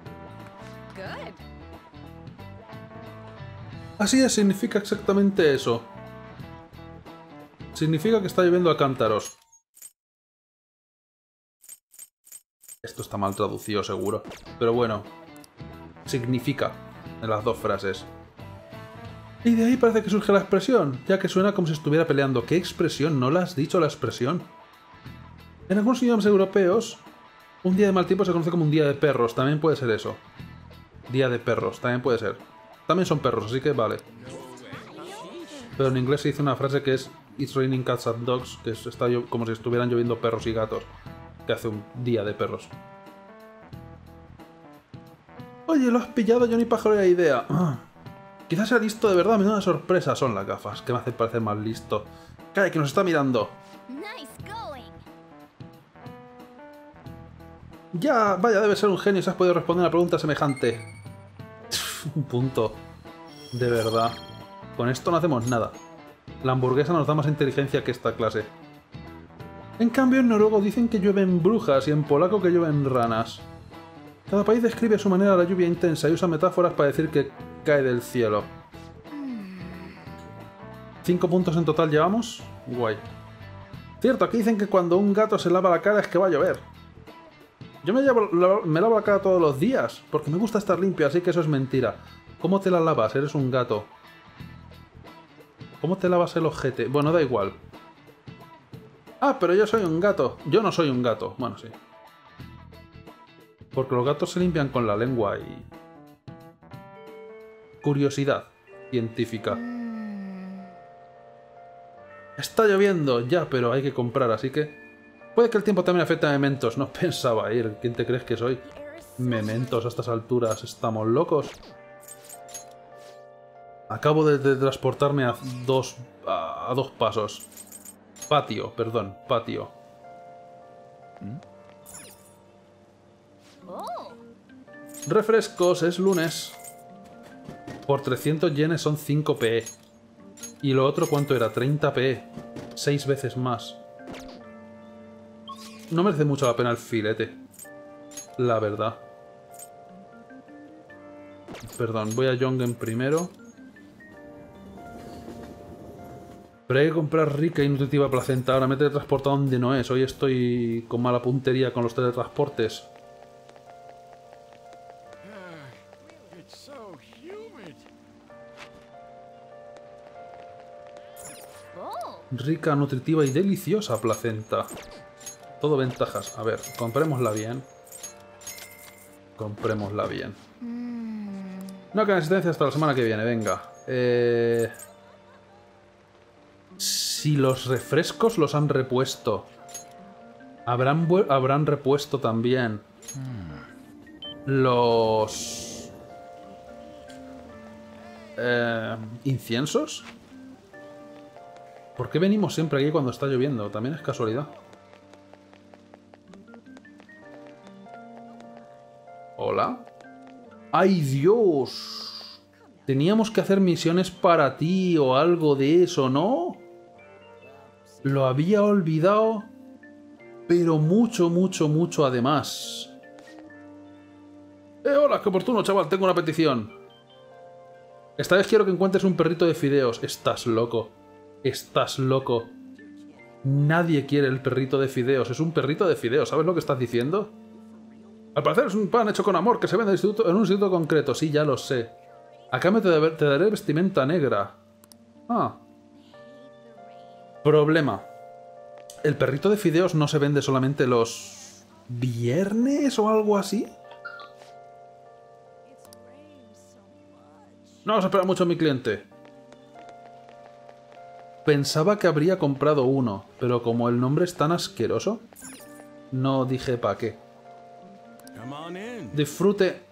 Así es, significa exactamente eso. Significa que está lloviendo a cántaros. Esto está mal traducido, seguro. Pero bueno, significa en las dos frases. Y de ahí parece que surge la expresión, ya que suena como si estuviera peleando. ¿Qué expresión? ¿No la has dicho la expresión? En algunos idiomas europeos, un día de mal tiempo se conoce como un día de perros. También puede ser eso. Día de perros, también puede ser. También son perros, así que vale. Pero en inglés se dice una frase que es It's raining cats and dogs, que está como si estuvieran lloviendo perros y gatos. Que hace un día de perros. Oye, lo has pillado, yo ni pájaro de idea. Quizás sea listo de verdad, menuda sorpresa. Son las gafas, que me hacen parecer más listo. ¡Calla, que nos está mirando! Ya, vaya, debe ser un genio si has podido responder una pregunta semejante. Un punto. De verdad. Con esto no hacemos nada. La hamburguesa nos da más inteligencia que esta clase. En cambio, en noruego dicen que llueven brujas y en polaco que llueven ranas. Cada país describe a su manera la lluvia intensa y usa metáforas para decir que cae del cielo. 5 puntos en total llevamos. Guay. Cierto, aquí dicen que cuando un gato se lava la cara es que va a llover. Yo me lavo la cara todos los días, porque me gusta estar limpio, así que eso es mentira. ¿Cómo te la lavas? Eres un gato. ¿Cómo te lavas el ojete? Bueno, da igual. Ah, pero yo soy un gato. Yo no soy un gato. Bueno, sí. Porque los gatos se limpian con la lengua y... Curiosidad científica. Está lloviendo, ya, pero hay que comprar, así que... Puede que el tiempo también afecte a Mementos. No pensaba ir. ¿Quién te crees que soy? Mementos a estas alturas. ¿Estamos locos? Acabo de transportarme a dos pasos. Patio, perdón. Patio. Refrescos, es lunes. Por 300 yenes son 5 PE. ¿Y lo otro cuánto era? 30 PE. 6 veces más. No merece mucho la pena el filete. La verdad. Perdón, voy a Jongen primero. Pero hay que comprar rica y nutritiva placenta. Ahora me he teletransportado donde no es. Hoy estoy con mala puntería con los teletransportes. Rica, nutritiva y deliciosa placenta. Todo ventajas. A ver, comprémosla bien. Comprémosla bien. No queda existencia hasta la semana que viene, venga. Si los refrescos los han repuesto. Habrán repuesto también los... ¿inciensos? ¿Por qué venimos siempre aquí cuando está lloviendo? También es casualidad. ¿Hola? ¡Ay, Dios! Teníamos que hacer misiones para ti o algo de eso, ¿no? Lo había olvidado, pero mucho, mucho, mucho además. Hola, qué oportuno, chaval, tengo una petición. Esta vez quiero que encuentres un perrito de fideos. Estás loco. Estás loco. Nadie quiere el perrito de fideos. Es un perrito de fideos. ¿Sabes lo que estás diciendo? Al parecer es un pan hecho con amor que se vende en un instituto concreto. Sí, ya lo sé. A cambio te daré vestimenta negra. Ah. Problema. ¿El perrito de fideos no se vende solamente los viernes o algo así? No os espera mucho mi cliente. Pensaba que habría comprado uno, pero como el nombre es tan asqueroso, no dije pa' qué. Disfrute.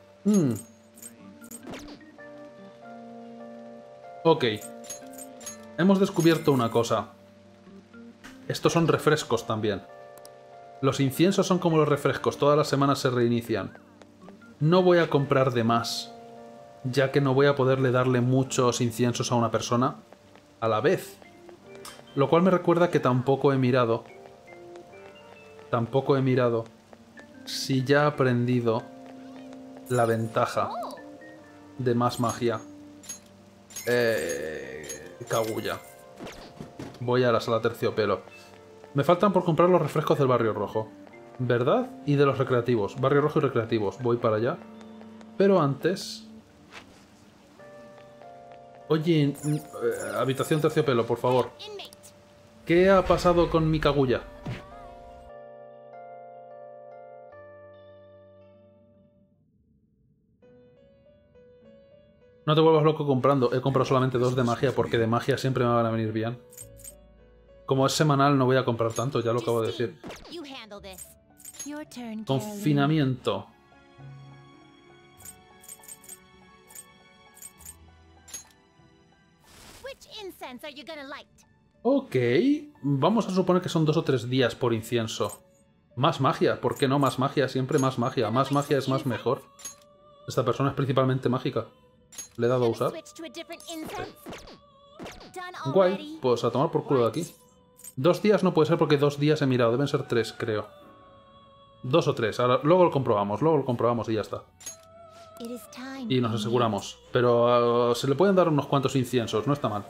Ok. Hemos descubierto una cosa. Estos son refrescos también. Los inciensos son como los refrescos, todas las semanas se reinician. No voy a comprar de más, ya que no voy a poderle darle muchos inciensos a una persona a la vez. Lo cual me recuerda que tampoco he mirado si ya he aprendido la ventaja de más magia. Kaguya. Voy a la sala terciopelo. Me faltan por comprar los refrescos del Barrio Rojo, ¿verdad? Y de los recreativos. Barrio Rojo y recreativos. Voy para allá. Pero antes... Oye, habitación terciopelo, por favor. ¿Qué ha pasado con mi Kaguya? No te vuelvas loco comprando. He comprado solamente 2 de magia porque de magia siempre me van a venir bien. Como es semanal no voy a comprar tanto, ya lo acabo de decir. Confinamiento. Ok, vamos a suponer que son 2 o 3 días por incienso. Más magia, ¿por qué no más magia? Siempre más magia. Más magia es más mejor. Esta persona es principalmente mágica. Le he dado a usar. Guay, pues a tomar por culo de aquí. 2 días no puede ser porque 2 días he mirado. Deben ser 3, creo. 2 o 3. Ahora, luego lo comprobamos y ya está. Y nos aseguramos. Pero se le pueden dar unos cuantos inciensos, no está mal.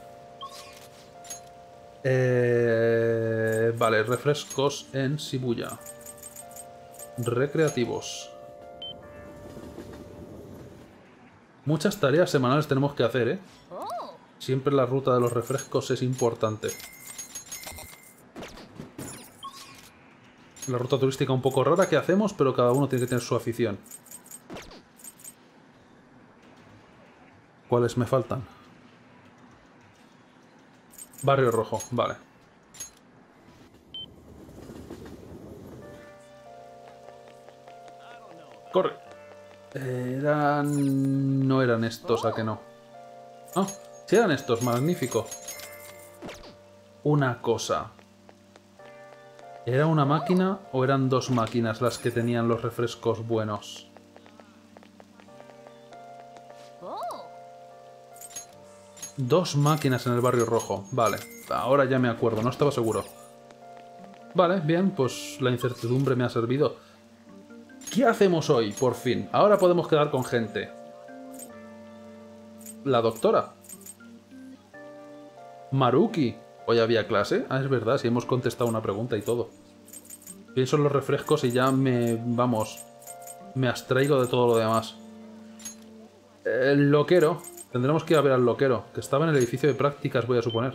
Vale, refrescos en Shibuya. Recreativos. Muchas tareas semanales tenemos que hacer, ¿eh? Siempre la ruta de los refrescos es importante. La ruta turística un poco rara que hacemos, pero cada uno tiene que tener su afición. ¿Cuáles me faltan? Barrio Rojo, vale. ¡Corre! No eran estos, ¿a que no? Ah, sí eran estos, magnífico. Una cosa. ¿Era una máquina o eran 2 máquinas las que tenían los refrescos buenos? Dos máquinas en el Barrio Rojo. Vale, ahora ya me acuerdo, no estaba seguro. Vale, bien, pues la incertidumbre me ha servido. ¿Qué hacemos hoy, por fin? Ahora podemos quedar con gente. La doctora. Maruki. ¿Hoy había clase? Ah, es verdad, si hemos contestado una pregunta y todo. Pienso en los refrescos y ya vamos, me abstraigo de todo lo demás. El loquero. Tendremos que ir a ver al loquero, que estaba en el edificio de prácticas, voy a suponer.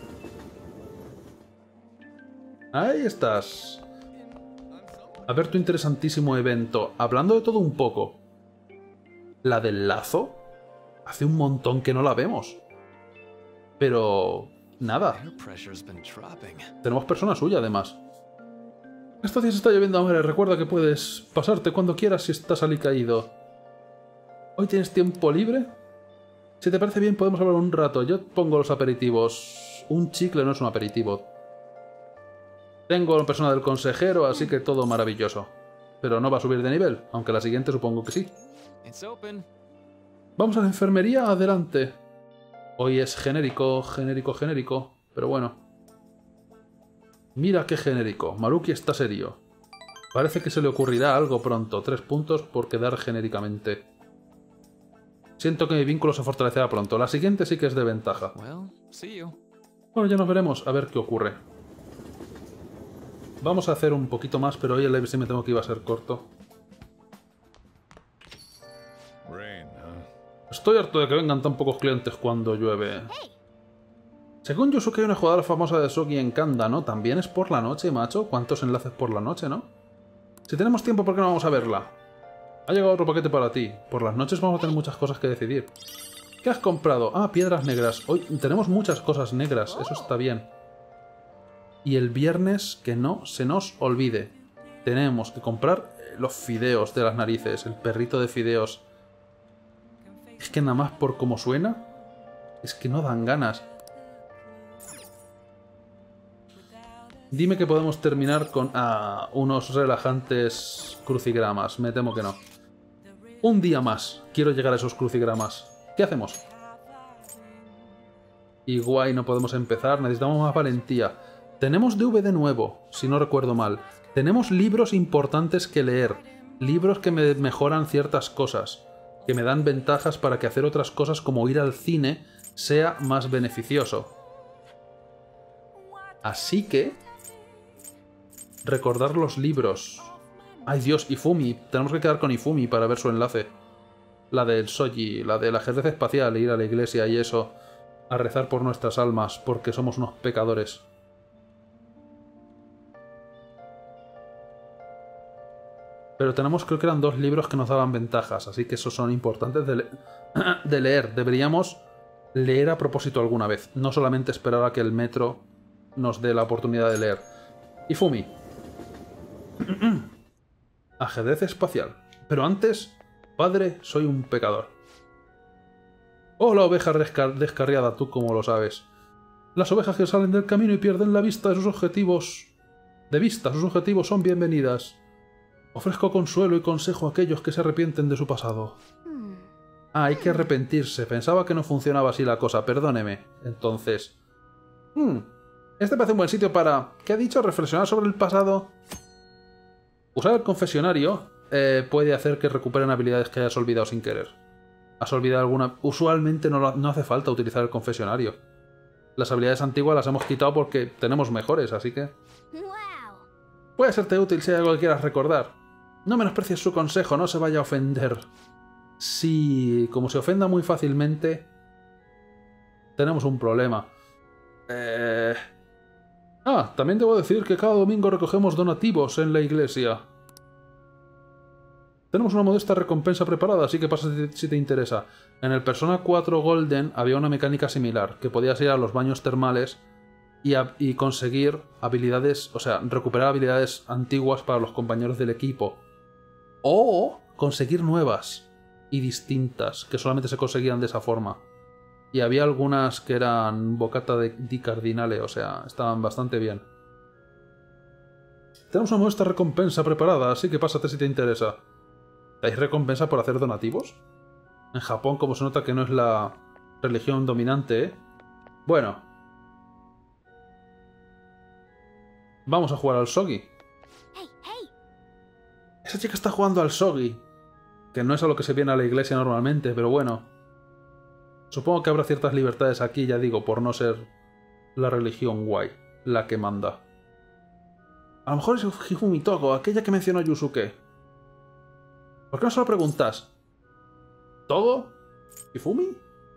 Ahí estás. A ver tu interesantísimo evento. Hablando de todo un poco. ¿La del lazo? Hace un montón que no la vemos. Pero... nada. Tenemos persona suya, además. Estos días está lloviendo, hombre. Recuerda que puedes pasarte cuando quieras si estás alicaído. ¿Hoy tienes tiempo libre? Si te parece bien, podemos hablar un rato. Yo pongo los aperitivos. Un chicle no es un aperitivo. Tengo la persona del consejero, así que todo maravilloso. Pero no va a subir de nivel, aunque la siguiente supongo que sí. Vamos a la enfermería, adelante. Hoy es genérico, genérico, genérico, pero bueno. Mira qué genérico, Maruki está serio. Parece que se le ocurrirá algo pronto. 3 puntos por quedar genéricamente. Siento que mi vínculo se fortalecerá pronto. La siguiente sí que es de ventaja. Bueno, ya nos veremos a ver qué ocurre. Vamos a hacer un poquito más, pero hoy el live sí me tengo que iba a ser corto. Estoy harto de que vengan tan pocos clientes cuando llueve. Según Yusuke hay una jugadora famosa de Shogi en Kanda, ¿no? También es por la noche, macho. ¿Cuántos enlaces por la noche, no? Si tenemos tiempo, ¿por qué no vamos a verla? Ha llegado otro paquete para ti. Por las noches vamos a tener muchas cosas que decidir. ¿Qué has comprado? Ah, piedras negras. Hoy tenemos muchas cosas negras, eso está bien. Y el viernes, que no se nos olvide, tenemos que comprar los fideos de las narices, el perrito de fideos. Es que nada más por cómo suena, es que no dan ganas. Dime que podemos terminar con unos relajantes crucigramas. Me temo que no. Un día más. Quiero llegar a esos crucigramas. ¿Qué hacemos? Y guay, no podemos empezar. Necesitamos más valentía. Tenemos DVD nuevo, si no recuerdo mal. Tenemos libros importantes que leer. Libros que me mejoran ciertas cosas. Que me dan ventajas para que hacer otras cosas como ir al cine sea más beneficioso. Así que... recordar los libros. Ay Dios, Ifumi. Tenemos que quedar con Ifumi para ver su enlace. La del Shogi, la del ajedrez espacial, ir a la iglesia y eso. A rezar por nuestras almas, porque somos unos pecadores. Pero tenemos, creo que eran 2 libros que nos daban ventajas, así que esos son importantes de leer. Deberíamos leer a propósito alguna vez, no solamente esperar a que el metro nos dé la oportunidad de leer. Ifumi. Ajedrez espacial. Pero antes, padre, soy un pecador. Oh, la oveja descarriada, tú como lo sabes. Las ovejas que salen del camino y pierden la vista de sus objetivos. Sus objetivos son bienvenidas. Ofrezco consuelo y consejo a aquellos que se arrepienten de su pasado. Ah, hay que arrepentirse. Pensaba que no funcionaba así la cosa, perdóneme. Entonces... este parece un buen sitio para... ¿qué ha dicho? ¿Reflexionar sobre el pasado? Usar el confesionario puede hacer que recuperen habilidades que hayas olvidado sin querer. ¿Has olvidado alguna? Usualmente no hace falta utilizar el confesionario. Las habilidades antiguas las hemos quitado porque tenemos mejores, así que... puede serte útil si hay algo que quieras recordar. No menosprecies su consejo, no se vaya a ofender. Sí, como se ofenda muy fácilmente... tenemos un problema. También debo decir que cada domingo recogemos donativos en la iglesia. Tenemos una modesta recompensa preparada, así que pasa si te interesa. En el Persona 4 Golden había una mecánica similar, que podías ir a los baños termales y conseguir habilidades, o sea, recuperar habilidades antiguas para los compañeros del equipo. O conseguir nuevas y distintas, que solamente se conseguían de esa forma. Y había algunas que eran bocata di cardinale, o sea, estaban bastante bien. Tenemos una modesta recompensa preparada, así que pásate si te interesa. ¿Dais recompensa por hacer donativos? En Japón, como se nota que no es la religión dominante, ¿eh? Bueno. Vamos a jugar al Shogi. Esa chica está jugando al Shogi. Que no es a lo que se viene a la iglesia normalmente, pero bueno. Supongo que habrá ciertas libertades aquí, ya digo, por no ser la religión guay, la que manda. A lo mejor es Hifumi Togo, aquella que mencionó Yusuke. ¿Por qué no se lo preguntas? ¿Togo? ¿Hifumi?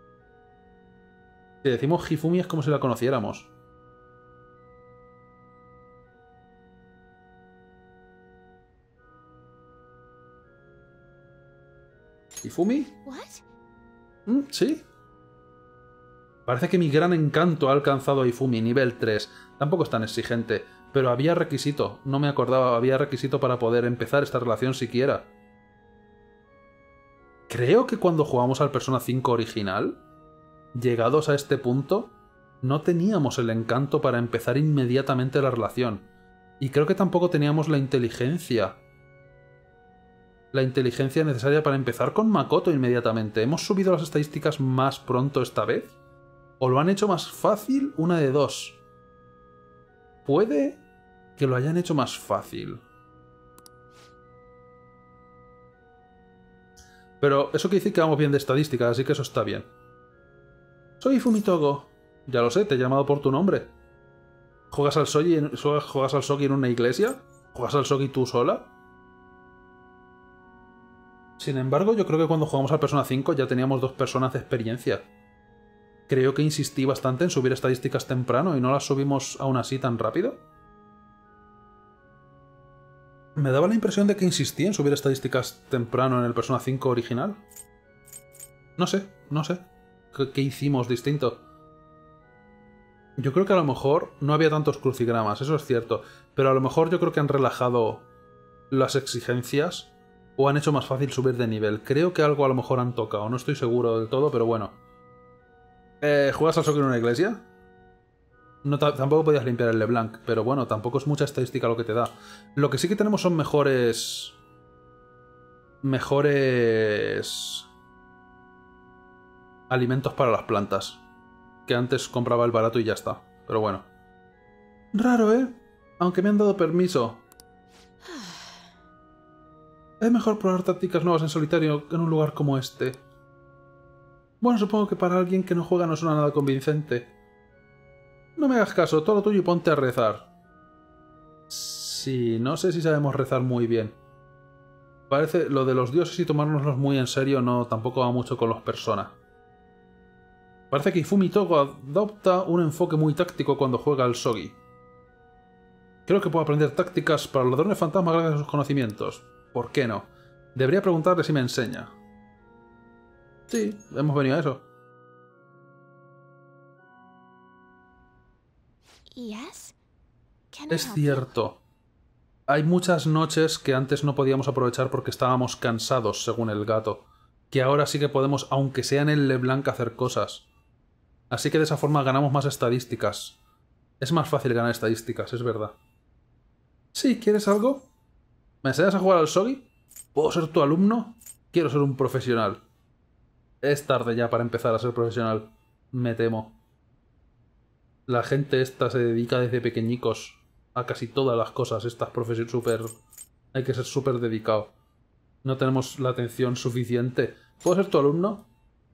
Si decimos Hifumi es como si la conociéramos. ¿Hifumi? ¿Sí? Parece que mi gran encanto ha alcanzado a Hifumi, nivel 3. Tampoco es tan exigente, pero había requisito. No me acordaba, había requisito para poder empezar esta relación siquiera. Creo que cuando jugamos al Persona 5 original, llegados a este punto, no teníamos el encanto para empezar inmediatamente la relación. Y creo que tampoco teníamos la inteligencia. La inteligencia necesaria para empezar con Makoto inmediatamente. ¿Hemos subido las estadísticas más pronto esta vez? ¿O lo han hecho más fácil? Una de dos. Puede que lo hayan hecho más fácil. Pero eso quiere decir que vamos bien de estadísticas, así que eso está bien. Soy Hifumi Togo. Ya lo sé, te he llamado por tu nombre. ¿Juegas al Shogi en una iglesia? ¿Juegas al Shogi tú sola? Sin embargo, yo creo que cuando jugamos al Persona 5 ya teníamos 2 personas de experiencia. Creo que insistí bastante en subir estadísticas temprano y no las subimos aún así tan rápido. Me daba la impresión de que insistí en subir estadísticas temprano en el Persona 5 original. No sé. ¿Qué hicimos distinto? Yo creo que a lo mejor no había tantos crucigramas, eso es cierto. Pero a lo mejor yo creo que han relajado las exigencias o han hecho más fácil subir de nivel. Creo que algo a lo mejor han tocado, no estoy seguro del todo, pero bueno. ¿Juegas al soccer en una iglesia? No, tampoco podías limpiar el LeBlanc, pero bueno, tampoco es mucha estadística lo que te da. Lo que sí que tenemos son mejores alimentos para las plantas. Que antes compraba el barato y ya está. Pero bueno. Raro, ¿eh? Aunque me han dado permiso. Es mejor probar tácticas nuevas en solitario en un lugar como este. Bueno, supongo que para alguien que no juega no suena nada convincente. No me hagas caso, todo lo tuyo y ponte a rezar. Sí, no sé si sabemos rezar muy bien. Parece lo de los dioses y tomárnoslos muy en serio no tampoco va mucho con los personas. Parece que Ifumi Togo adopta un enfoque muy táctico cuando juega al shogi. Creo que puedo aprender tácticas para los ladrones fantasmas gracias a sus conocimientos. ¿Por qué no? Debería preguntarle si me enseña. Sí, hemos venido a eso. Es cierto. Hay muchas noches que antes no podíamos aprovechar porque estábamos cansados, según el gato. Que ahora sí que podemos, aunque sea en el LeBlanc, hacer cosas. Así que de esa forma ganamos más estadísticas. Es más fácil ganar estadísticas, es verdad. Sí, ¿quieres algo? ¿Me enseñas a jugar al shogi? ¿Puedo ser tu alumno? Quiero ser un profesional. Es tarde ya para empezar a ser profesional. Me temo. La gente esta se dedica desde pequeñicos a casi todas las cosas. Estas profesiones súper... Hay que ser súper dedicado. No tenemos la atención suficiente. ¿Puedo ser tu alumno?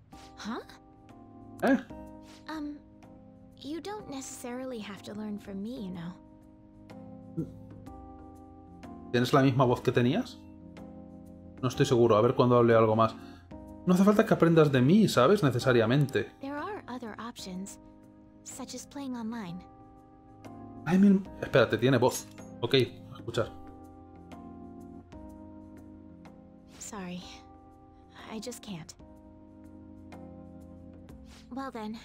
¿Eh? You don't necessarily have to learn from me, you know. ¿Tienes la misma voz que tenías? No estoy seguro, a ver cuando hable algo más. No hace falta que aprendas de mí, ¿sabes? Necesariamente. There are other options, such as playing online. Hay mil... Espérate, tiene voz. Ok, a escuchar. Sorry. I just can't. Well then.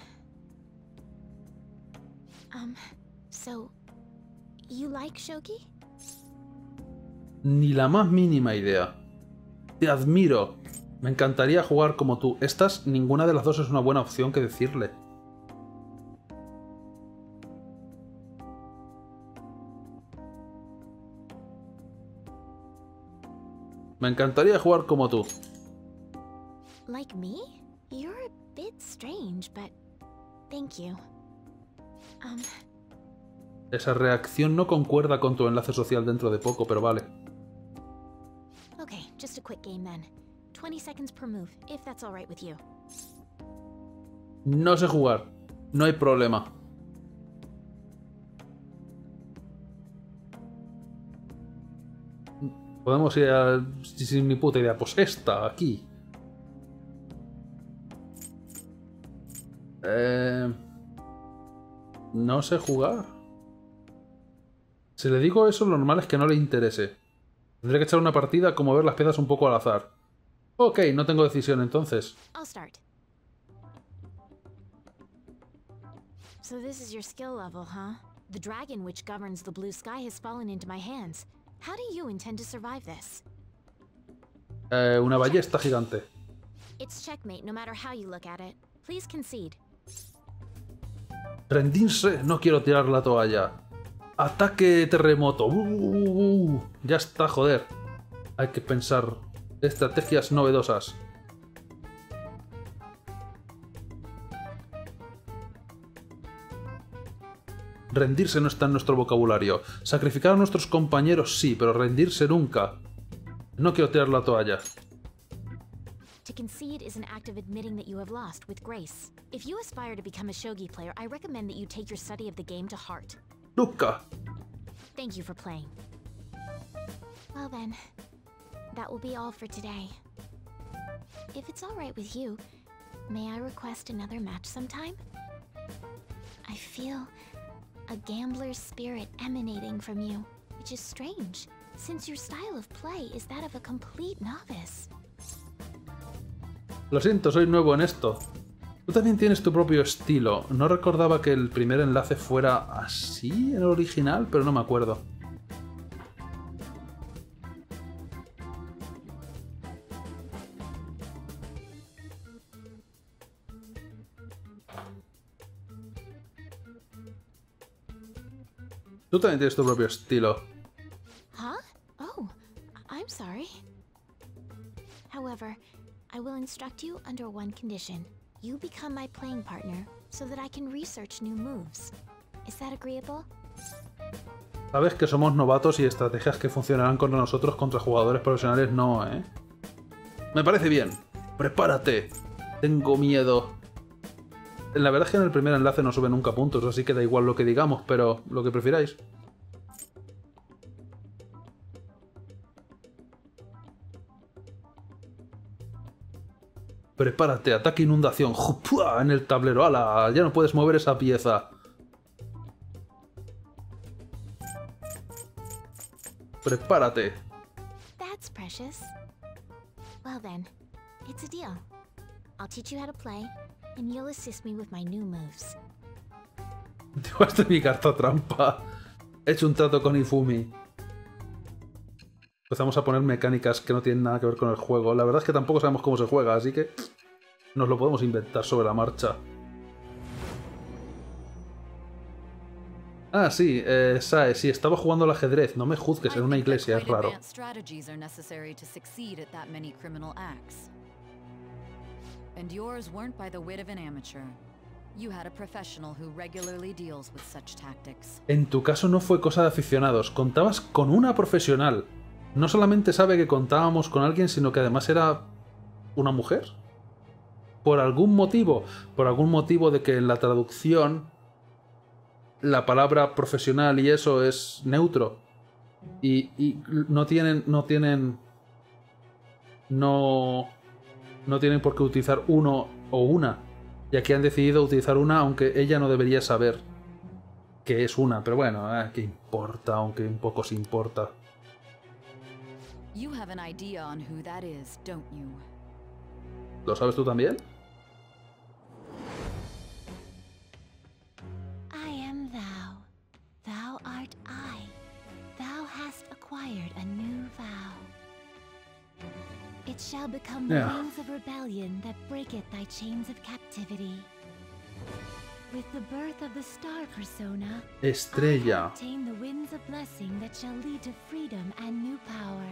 So... You like shogi? Ni la más mínima idea. Te admiro. Me encantaría jugar como tú. Estas, ninguna de las dos es una buena opción que decirle. Me encantaría jugar como tú. Like me? You're a bit strange, but thank you. Esa reacción no concuerda con tu enlace social dentro de poco, pero vale. Okay, just a quick game then. 20 seconds per move, if that's all right with you. No sé jugar. No hay problema. Podemos ir a... sin mi puta idea. Pues esta, aquí. No sé jugar. Si le digo eso, lo normal es que no le interese. Tendré que echar una partida como ver las piezas un poco al azar. Ok, no tengo decisión entonces. I'll start. So this is your skill level, huh? The dragon which governs the blue sky has fallen into my hands. How do you intend to survive this? Una ballesta gigante. It's checkmate no matter how you look at it. Please concede. Rendirse, no quiero tirar la toalla. Ataque terremoto. Ya está, joder. Hay que pensar estrategias novedosas. Rendirse no está en nuestro vocabulario. Sacrificar a nuestros compañeros sí, pero rendirse nunca. No quiero tirar la toalla. To concede is an act of admitting that you have lost with grace. If you aspire to become a shogi player, I recommend that you take your study of the game to heart. Nunca. Thank you for playing. Well then, that will be all for today. If it's all right with you, may I request another match sometime? I feel a gambler's spirit emanating from you, which is strange, since your style of play is that of a complete novice. Lo siento, soy nuevo en esto. Tú también tienes tu propio estilo. No recordaba que el primer enlace fuera así en el original, pero no me acuerdo. Tú también tienes tu propio estilo. Huh? Oh, I'm sorry. However, I will instruct you under one condition. You become my playing partner so that I can research new moves. Is that agreeable? Sabes que somos novatos y estrategias que funcionarán contra nosotros, contra jugadores profesionales no, ¿eh? Me parece bien. Prepárate. Tengo miedo. La verdad es que en el primer enlace no sube nunca puntos, así que da igual lo que digamos, pero lo que prefiráis. Prepárate, ataque inundación. ¡Jupua! En el tablero. ¡Hala! Ya no puedes mover esa pieza. Prepárate. That's precious. Well then, it's a deal. I'll teach you how to play, and you'll assist me with my new moves. Llevaste mi carta trampa. He hecho un trato con Ifumi. Empezamos a poner mecánicas que no tienen nada que ver con el juego. La verdad es que tampoco sabemos cómo se juega, así que nos lo podemos inventar sobre la marcha. Ah, sí, Sae, sí, estaba jugando al ajedrez. No me juzgues, en una iglesia, es raro. And yours weren't by the wit of an amateur. You had a professional who regularly deals with such tactics. En tu caso no fue cosa de aficionados, contabas con una profesional. No solamente sabe que contábamos con alguien, sino que además era una mujer. Por algún motivo de que en la traducción la palabra profesional y eso es neutro. Y no tienen por qué utilizar uno o una. Y aquí han decidido utilizar una, aunque ella no debería saber que es una. Pero bueno, ¿qué importa? Aunque un poco se importa. You have an idea on who that is, don't you? ¿Lo sabes tú también? I am thou. Thou art I. Thou hast acquired a new vow. It shall become the wings of rebellion that breaketh thy chains of captivity. With the birth of the star persona, Estrella. I obtain the winds of blessing that shall lead to freedom and new power.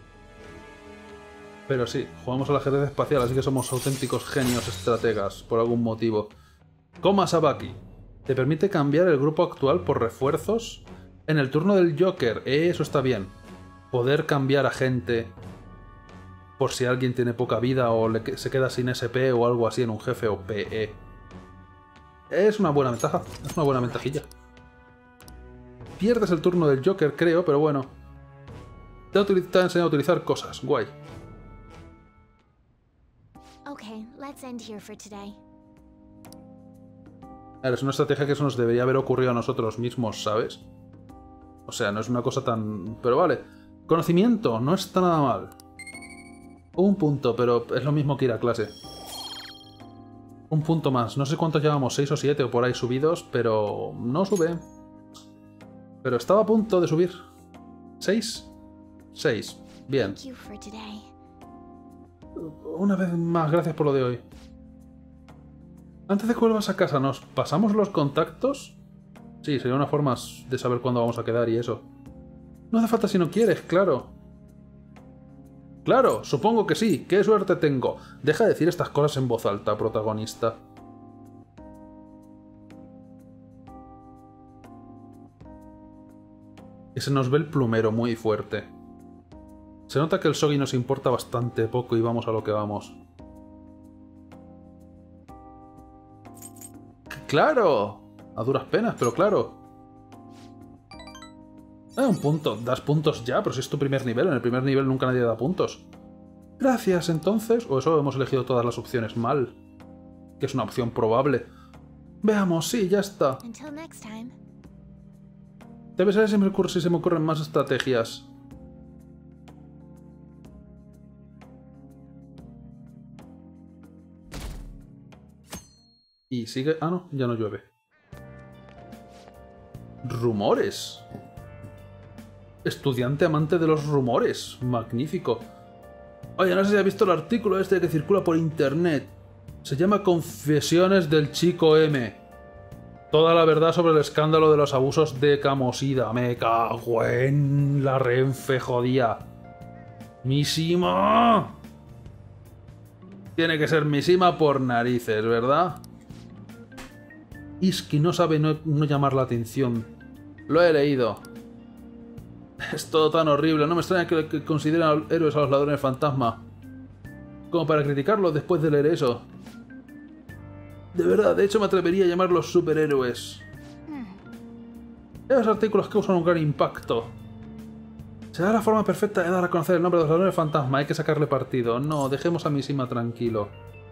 Pero sí, jugamos al ajedrez espacial, así que somos auténticos genios estrategas, por algún motivo. Koma Sabaki. Te permite cambiar el grupo actual por refuerzos en el turno del Joker. Eso está bien. Poder cambiar a gente por si alguien tiene poca vida o se queda sin SP o algo así en un jefe o PE. Es una buena ventaja, es una buena ventajilla. Pierdes el turno del Joker, creo, pero bueno. Te ha enseñado a utilizar cosas, guay. Okay, let's end here for today. Es una estrategia que eso nos debería haber ocurrido a nosotros mismos, ¿sabes? O sea, no es una cosa tan... Pero vale. Conocimiento, no está nada mal. Un punto, pero es lo mismo que ir a clase. Un punto más. No sé cuántos llevamos, 6 o 7 o por ahí subidos, pero no sube. Pero estaba a punto de subir. ¿6? 6. Bien. Thank you for today. Una vez más, gracias por lo de hoy. Antes de que vuelvas a casa, ¿nos pasamos los contactos? Sí, sería una forma de saber cuándo vamos a quedar y eso. No hace falta si no quieres, claro. Claro, supongo que sí. ¡Qué suerte tengo! Deja de decir estas cosas en voz alta, protagonista. Y se nos ve el plumero muy fuerte. Se nota que el Shogi nos importa bastante poco y vamos a lo que vamos. ¡Claro! A duras penas, pero claro. Un punto. Das puntos ya, pero si es tu primer nivel. En el primer nivel nunca nadie da puntos. Gracias, entonces. O eso hemos elegido todas las opciones mal. Que es una opción probable. Veamos, sí, ya está. Until next time. Debe ser si se me ocurren más estrategias. Y sigue... Ah, no, ya no llueve. Rumores. Estudiante amante de los rumores. Magnífico. Oye, no sé si has visto el artículo este que circula por internet. Se llama Confesiones del Chico M. Toda la verdad sobre el escándalo de los abusos de Camosida. Me cago en la Renfe, jodía. ¡Misima! Tiene que ser Misima por narices, ¿verdad? Iski no sabe no llamar la atención. Lo he leído. Es todo tan horrible. No me extraña que consideren héroes a los ladrones fantasma. Como para criticarlos después de leer eso. De verdad, de hecho me atrevería a llamarlos superhéroes. Esos artículos causan un gran impacto. Será la forma perfecta de dar a conocer el nombre de los ladrones fantasma. Hay que sacarle partido. No, dejemos a Misima tranquilo.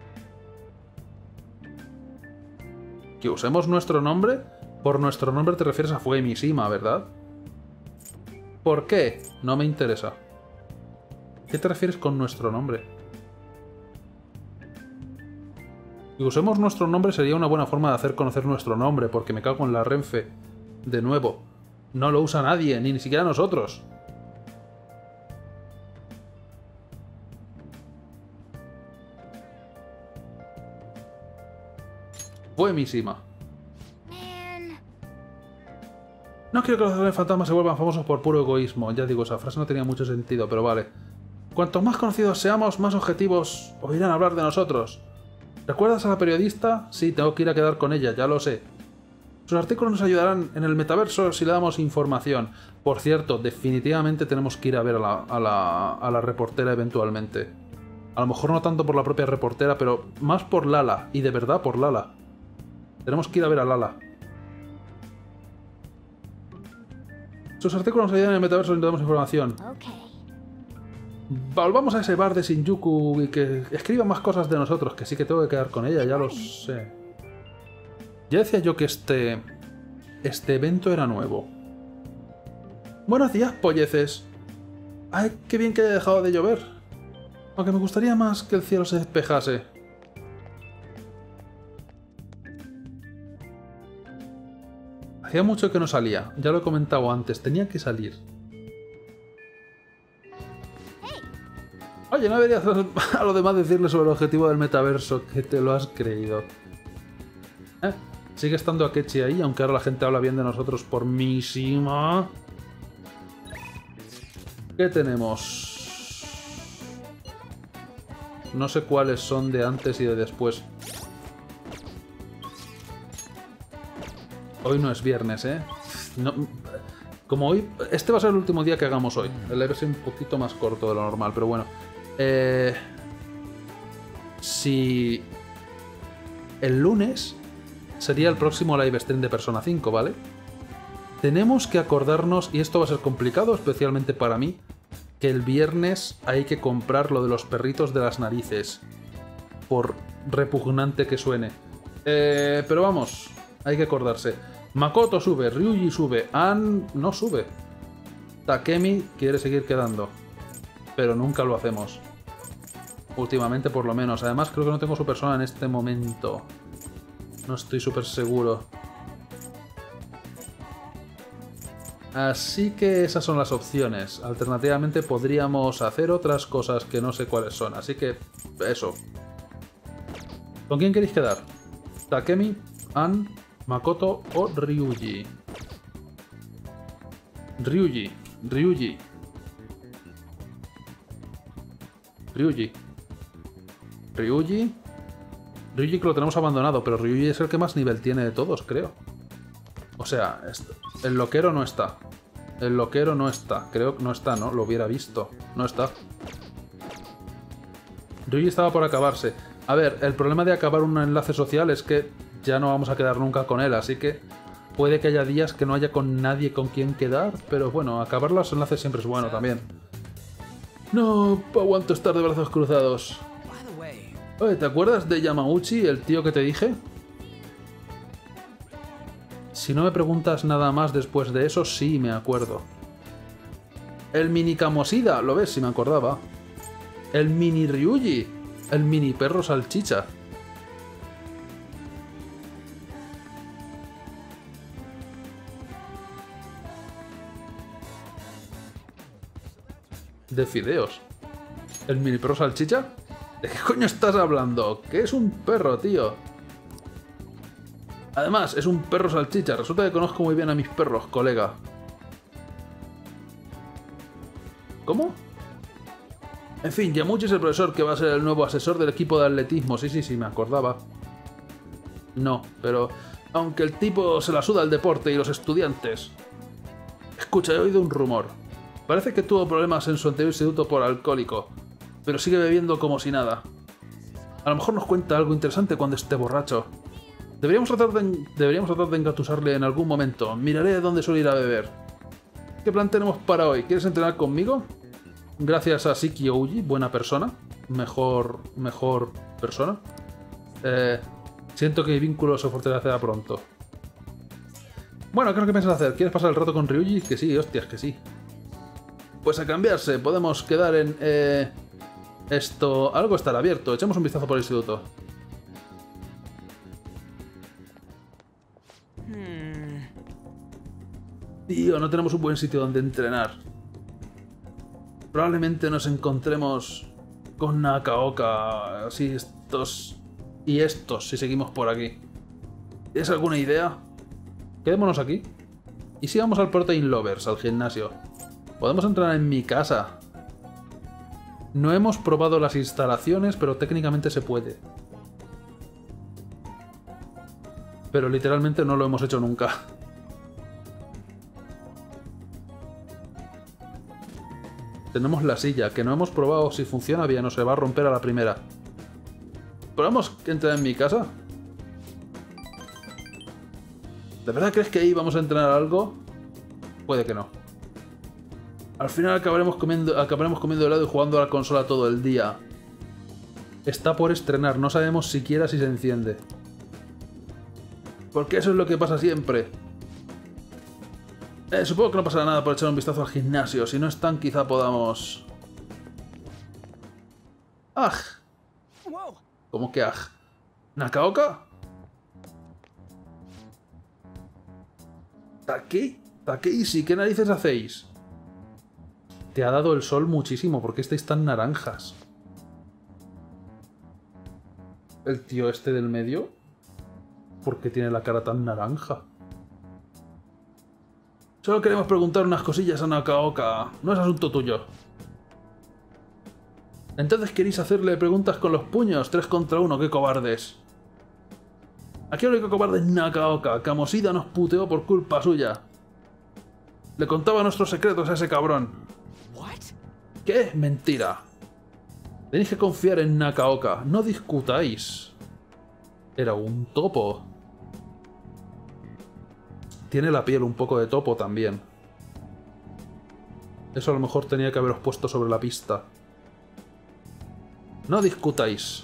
¿Que usemos nuestro nombre? Por nuestro nombre te refieres a Fue Misima, ¿verdad? ¿Por qué? No me interesa. ¿Qué te refieres con nuestro nombre? Que usemos nuestro nombre sería una buena forma de hacer conocer nuestro nombre, porque me cago en la Renfe. De nuevo, no lo usa nadie, ni siquiera nosotros. Fue Misima. No quiero que los ladrones fantasmas se vuelvan famosos por puro egoísmo. Ya digo, esa frase no tenía mucho sentido, pero vale. Cuantos más conocidos seamos, más objetivos oirán hablar de nosotros. ¿Recuerdas a la periodista? Sí, tengo que ir a quedar con ella, ya lo sé. Sus artículos nos ayudarán en el metaverso si le damos información. Por cierto, definitivamente tenemos que ir a ver a la reportera eventualmente. A lo mejor no tanto por la propia reportera, pero más por Lala. Y de verdad por Lala. Tenemos que ir a ver a Lala. Sus artículos nos ayudan en el metaverso y le damos información. Volvamos a ese bar de Shinjuku y que escriba más cosas de nosotros, que sí que tengo que quedar con ella, ya lo sé. Ya decía yo que este evento era nuevo. Buenos días, polleces. Ay, qué bien que haya dejado de llover. Aunque me gustaría más que el cielo se despejase. Hacía mucho que no salía, ya lo he comentado antes, tenía que salir. Oye, no deberías a lo demás decirle sobre el objetivo del metaverso, que te lo has creído. Sigue estando Akechi ahí, aunque ahora la gente habla bien de nosotros por Misima. ¿Qué tenemos? No sé cuáles son de antes y de después. Hoy no es viernes, ¿eh? No, como hoy... Este va a ser el último día que hagamos hoy. El live es un poquito más corto de lo normal, pero bueno. Si... El lunes sería el próximo live stream de Persona 5, ¿vale? Tenemos que acordarnos, y esto va a ser complicado, especialmente para mí, que el viernes hay que comprar lo de los perritos de las narices. Por repugnante que suene. Pero vamos... Hay que acordarse. Makoto sube, Ryuji sube, Ann no sube. Takemi quiere seguir quedando. Pero nunca lo hacemos. Últimamente por lo menos. Además creo que no tengo su persona en este momento. No estoy súper seguro. Así que esas son las opciones. Alternativamente podríamos hacer otras cosas que no sé cuáles son. Así que eso. ¿Con quién queréis quedar? ¿Takemi, Ann, Makoto o Ryuji? Ryuji. Ryuji que lo tenemos abandonado, pero Ryuji es el que más nivel tiene de todos, creo. O sea, el loquero no está. El loquero no está. Creo que no está, ¿no? Lo hubiera visto. No está. Ryuji estaba por acabarse. A ver, el problema de acabar un enlace social es que ya no vamos a quedar nunca con él, así que puede que haya días que no haya con nadie con quien quedar, pero bueno, acabar los enlaces siempre es bueno también. No aguanto estar de brazos cruzados. Oye, ¿te acuerdas de Yamauchi, el tío que te dije? Si no me preguntas nada más después de eso, sí me acuerdo. El mini Kamoshida, lo ves, si me acordaba. El mini Ryuji, el mini perro salchicha. De fideos. ¿El mini perro salchicha? ¿De qué coño estás hablando? ¿Qué es un perro, tío? Además, es un perro salchicha. Resulta que conozco muy bien a mis perros, colega. ¿Cómo? En fin, Yamauchi es el profesor que va a ser el nuevo asesor del equipo de atletismo. Sí, me acordaba. No, pero... aunque el tipo se la suda el deporte y los estudiantes. Escucha, he oído un rumor. Parece que tuvo problemas en su anterior instituto por alcohólico, pero sigue bebiendo como si nada. A lo mejor nos cuenta algo interesante cuando esté borracho. Deberíamos tratar de engatusarle en algún momento. Miraré de dónde suele ir a beber. ¿Qué plan tenemos para hoy? ¿Quieres entrenar conmigo? Gracias a Shiki Ouji, buena persona. Mejor persona. Siento que mi vínculo se fortalecerá pronto. Bueno, ¿qué es lo que piensas hacer? ¿Quieres pasar el rato con Ryuji? Que sí, hostias, que sí. Pues a cambiarse, podemos quedar en... esto... algo estará abierto. Echemos un vistazo por el instituto. Tío, no tenemos un buen sitio donde entrenar. Probablemente nos encontremos con Nakaoka, así estos y estos, si seguimos por aquí. ¿Tienes alguna idea? Quedémonos aquí. ¿Y si vamos al Protein Lovers, al gimnasio? Podemos entrenar en mi casa. No hemos probado las instalaciones, pero técnicamente se puede. Pero literalmente no lo hemos hecho nunca. Tenemos la silla, que no hemos probado si funciona bien o se va a romper a la primera. ¿Probamos que entrar en mi casa? ¿De verdad crees que ahí vamos a entrenar algo? Puede que no. Al final acabaremos comiendo helado y jugando a la consola todo el día. Está por estrenar, no sabemos siquiera si se enciende. Porque eso es lo que pasa siempre. Supongo que no pasará nada por echar un vistazo al gimnasio. Si no están, quizá podamos... ¡Aj! ¿Cómo que aj? ¿Nakaoka? Takeishi, ¿qué narices hacéis? Te ha dado el sol muchísimo. ¿Por qué estáis tan naranjas? El tío este del medio... ¿Por qué tiene la cara tan naranja? Solo queremos preguntar unas cosillas a Nakaoka. No es asunto tuyo. Entonces queréis hacerle preguntas con los puños. 3 contra 1, qué cobardes. Aquí el único cobarde es Nakaoka. Kamoshida nos puteó por culpa suya. Le contaba nuestros secretos a ese cabrón. ¿Qué? Mentira. Tenéis que confiar en Nakaoka. No discutáis. Era un topo. Tiene la piel un poco de topo también. Eso a lo mejor tenía que haberos puesto sobre la pista. No discutáis.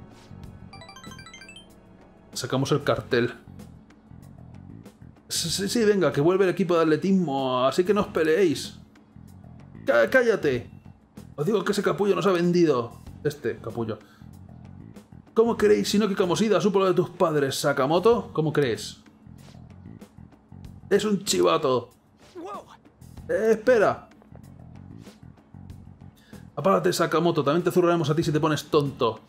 Sacamos el cartel. Sí, venga, que vuelve el equipo de atletismo, así que no os peleéis. ¡Cállate! Os digo que ese capullo nos ha vendido. Este capullo. ¿Cómo creéis si no que Kamoshida supo lo de tus padres, Sakamoto? ¿Cómo crees? Es un chivato. Espera. Apárate, Sakamoto. También te zurraremos a ti si te pones tonto.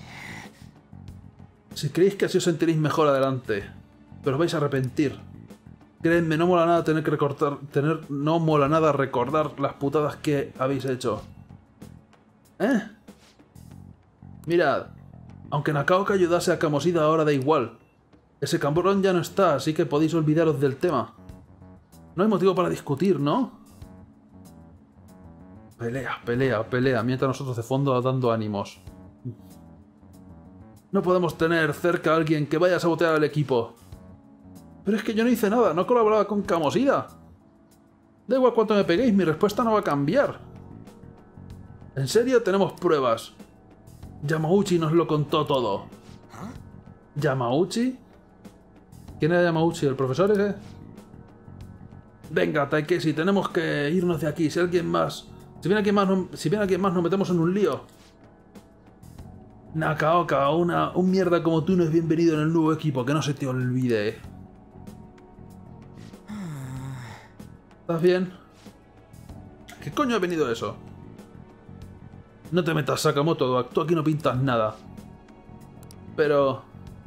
Si creéis que así os sentiréis mejor, adelante. Pero os vais a arrepentir. Créanme, no mola nada tener que no mola nada recordar las putadas que habéis hecho. ¿Eh? Mirad. Aunque Nakaoka ayudase a Kamoshida ahora da igual. Ese cabrón ya no está, así que podéis olvidaros del tema. No hay motivo para discutir, ¿no? Pelea, mientras nosotros de fondo dando ánimos. No podemos tener cerca a alguien que vaya a sabotear al equipo. Pero es que yo no hice nada, no colaboraba con Kamoshida. Da igual cuánto me peguéis, mi respuesta no va a cambiar. ¿En serio? Tenemos pruebas. Yamauchi nos lo contó todo. ¿Yamauchi? ¿Quién era Yamauchi? ¿El profesor ese? Venga, Takeshi, tenemos que irnos de aquí. Si viene alguien más, nos metemos en un lío. Nakaoka, un mierda como tú no es bienvenido en el nuevo equipo, que no se te olvide. ¿Estás bien? ¿Qué coño ha venido eso? No te metas, Sakamoto, tú aquí no pintas nada. Pero...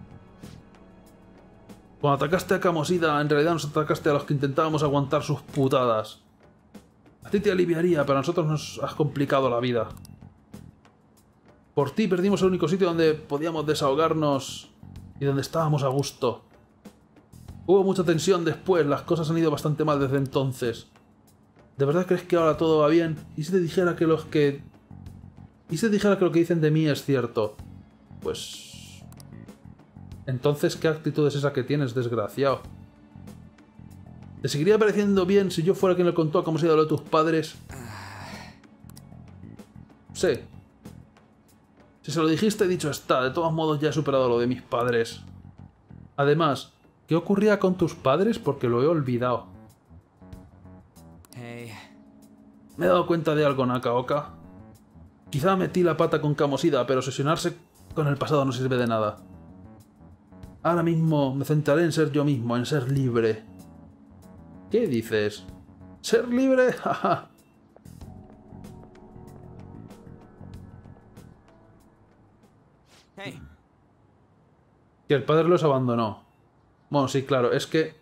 cuando atacaste a Kamoshida, en realidad nos atacaste a los que intentábamos aguantar sus putadas. A ti te aliviaría, pero a nosotros nos has complicado la vida. Por ti perdimos el único sitio donde podíamos desahogarnos y donde estábamos a gusto. Hubo mucha tensión después, las cosas han ido bastante mal desde entonces. ¿De verdad crees que ahora todo va bien? ¿Y si te dijera que lo que dicen de mí es cierto? Pues... entonces, ¿qué actitud es esa que tienes, desgraciado? ¿Te seguiría pareciendo bien si yo fuera quien le contó cómo se ha ido lo de tus padres? Sí. Si se lo dijiste, dicho está. De todos modos, ya he superado lo de mis padres. Además, ¿qué ocurría con tus padres? Porque lo he olvidado. Me he dado cuenta de algo, Nakaoka. Quizá metí la pata con Kamoshida, pero obsesionarse con el pasado no sirve de nada. Ahora mismo me centraré en ser yo mismo, en ser libre. ¿Qué dices? ¿Ser libre? Jaja. Que el padre los abandonó. Bueno, sí, claro, es que...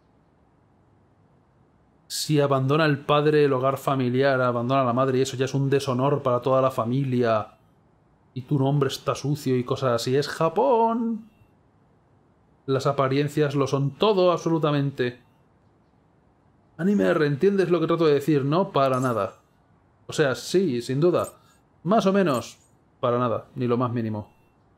si abandona el padre el hogar familiar, abandona a la madre y eso ya es un deshonor para toda la familia. Y tu nombre está sucio y cosas así. ¡Es Japón! Las apariencias lo son todo, absolutamente. Anime R, ¿entiendes lo que trato de decir? No, para nada. O sea, sí, sin duda. Más o menos, para nada, ni lo más mínimo.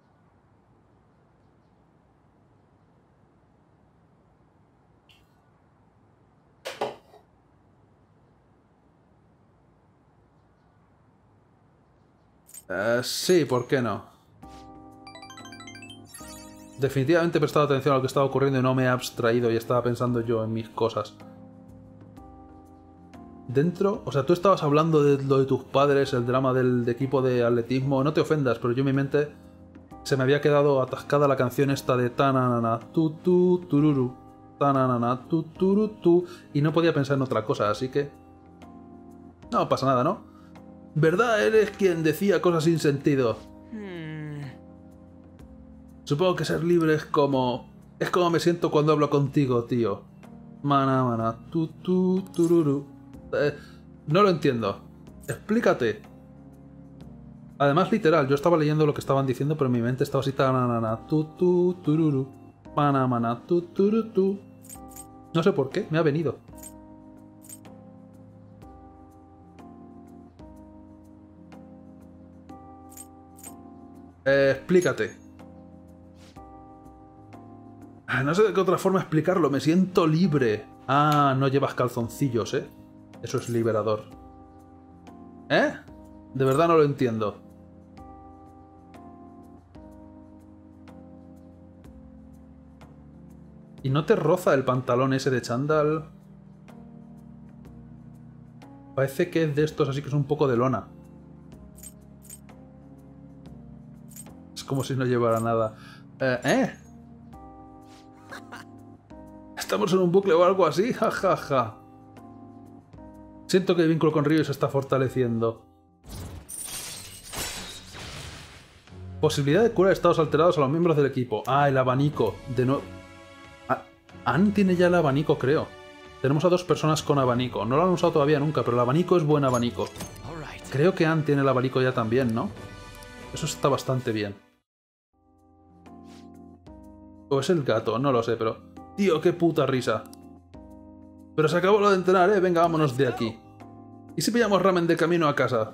Sí, ¿por qué no? Definitivamente he prestado atención a lo que estaba ocurriendo y no me he abstraído y estaba pensando yo en mis cosas. Dentro... o sea, tú estabas hablando de lo de tus padres, el drama del equipo de atletismo. No te ofendas, pero yo en mi mente se me había quedado atascada la canción esta de tananana, tu tu tururu, tananana, tu turu tu, y no podía pensar en otra cosa, así que... no pasa nada, ¿no? ¿Verdad? Eres quien decía cosas sin sentido. Supongo que ser libre es como... es como me siento cuando hablo contigo, tío. Mana, mana, tu, tu, tururu. No lo entiendo. Explícate. Además, literal, yo estaba leyendo lo que estaban diciendo, pero en mi mente estaba así... tananana, tu, tu, tururu. Mana, mana, tu, turu, tu. No sé por qué, me ha venido. Explícate. No sé de qué otra forma explicarlo. Me siento libre. Ah, no llevas calzoncillos, ¿eh? Eso es liberador. ¿Eh? De verdad no lo entiendo. ¿Y no te roza el pantalón ese de chándal? Parece que es de estos, así que es un poco de lona. Como si no llevara nada. ¿Estamos en un bucle o algo así? Ja, ja, ja. Siento que el vínculo con Ryo se está fortaleciendo. Posibilidad de curar estados alterados a los miembros del equipo. Ah, el abanico. De nuevo. Ann tiene ya el abanico, creo. Tenemos a 2 personas con abanico. No lo han usado todavía nunca, pero el abanico es buen abanico. Creo que Ann tiene el abanico ya también, ¿no? Eso está bastante bien. O es el gato, no lo sé, pero... tío, qué puta risa. Pero se acabó lo de entrenar, ¿eh? Venga, vámonos de aquí. ¿Y si pillamos ramen de camino a casa?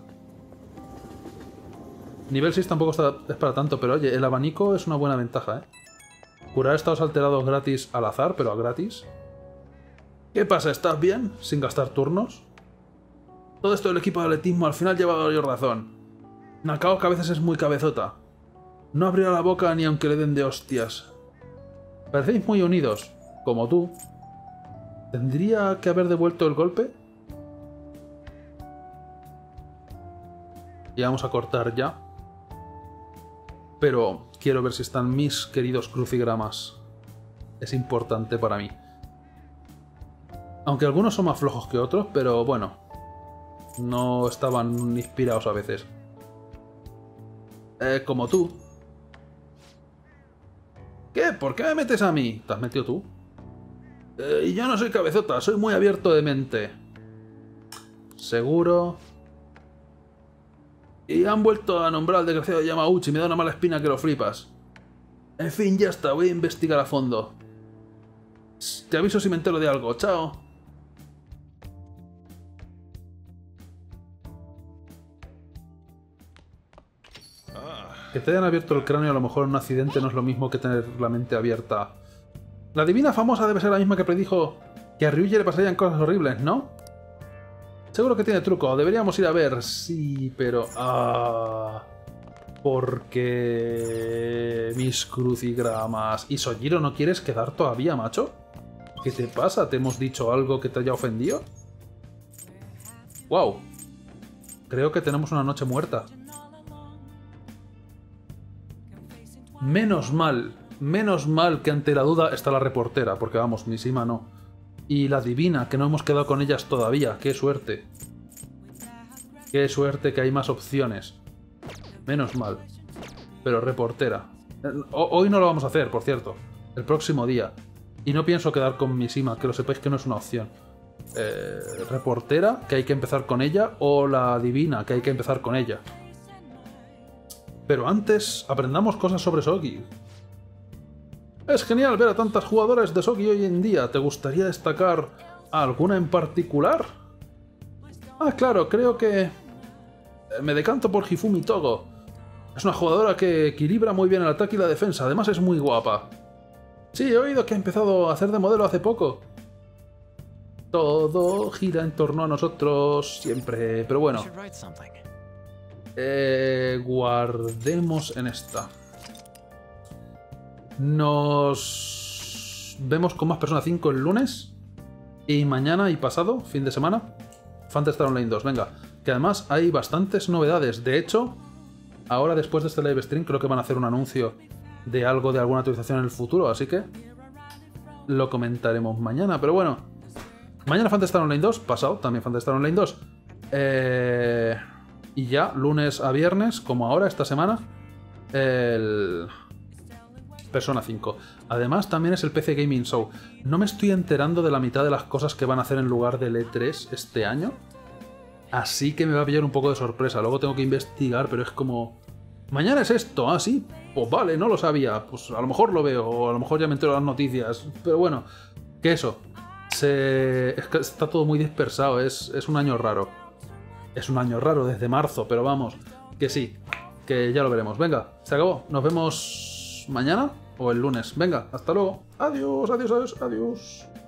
Nivel 6 tampoco es para tanto, pero oye, el abanico es una buena ventaja, ¿eh? Curar estados alterados gratis al azar, pero a gratis. ¿Qué pasa? ¿Estás bien? ¿Sin gastar turnos? Todo esto del equipo de atletismo al final lleva yo razón. Nakao que a veces es muy cabezota. No abrirá la boca ni aunque le den de hostias. Parecéis muy unidos, como tú. ¿Tendría que haber devuelto el golpe? Y vamos a cortar ya. Pero quiero ver si están mis queridos crucigramas. Es importante para mí. Aunque algunos son más flojos que otros, pero bueno. No estaban inspirados a veces. Como tú. ¿Qué? ¿Por qué me metes a mí? ¿Te has metido tú? Y yo no soy cabezota, soy muy abierto de mente. ¿Seguro? Y han vuelto a nombrar al desgraciado de Yamauchi. Me da una mala espina que lo flipas. En fin, ya está. Voy a investigar a fondo. Te aviso si me entero de algo. Chao. Que te hayan abierto el cráneo a lo mejor en un accidente no es lo mismo que tener la mente abierta. La divina famosa debe ser la misma que predijo que a Ryuji le pasarían cosas horribles, ¿no? Seguro que tiene truco. Deberíamos ir a ver. Sí, pero... porque... mis crucigramas... ¿Y Sojiro no quieres quedar todavía, macho? ¿Qué te pasa? ¿Te hemos dicho algo que te haya ofendido? ¡Wow! Creo que tenemos una noche muerta. Menos mal que ante la duda está la reportera, porque vamos, Mishima no. Y la divina, que no hemos quedado con ellas todavía. ¡Qué suerte! ¡Qué suerte que hay más opciones! Menos mal. Pero reportera. Hoy no lo vamos a hacer, por cierto. El próximo día. Y no pienso quedar con Mishima, que lo sepáis que no es una opción. Reportera, que hay que empezar con ella, o la divina, que hay que empezar con ella. Pero antes, aprendamos cosas sobre Sogi. Es genial ver a tantas jugadoras de Sogi hoy en día. ¿Te gustaría destacar a alguna en particular? Ah, claro, creo que... me decanto por Hifumi Togo. Es una jugadora que equilibra muy bien el ataque y la defensa. Además es muy guapa. Sí, he oído que ha empezado a hacer de modelo hace poco. Todo gira en torno a nosotros siempre. Pero bueno. Guardemos en esta. Nos vemos con más Persona 5 el lunes. Y mañana y pasado, fin de semana, Phantasy Star Online 2. Venga, que además hay bastantes novedades. De hecho, ahora después de este live stream creo que van a hacer un anuncio de algo, de alguna actualización en el futuro. Así que lo comentaremos mañana. Pero bueno, mañana Phantasy Star Online 2. Pasado también Phantasy Star Online 2. Y ya, lunes a viernes, como ahora, esta semana, el Persona 5. Además, también es el PC Gaming Show. No me estoy enterando de la mitad de las cosas que van a hacer en lugar del E3 este año. Así que me va a pillar un poco de sorpresa. Luego tengo que investigar, pero es como... mañana es esto, ah, sí, pues vale, no lo sabía. Pues a lo mejor lo veo, o a lo mejor ya me entero de las noticias. Pero bueno, que eso. Es que está todo muy dispersado, es un año raro. Es un año raro desde marzo, pero vamos, que sí, que ya lo veremos. Venga, se acabó. Nos vemos mañana o el lunes. Venga, hasta luego. Adiós, adiós, adiós, adiós.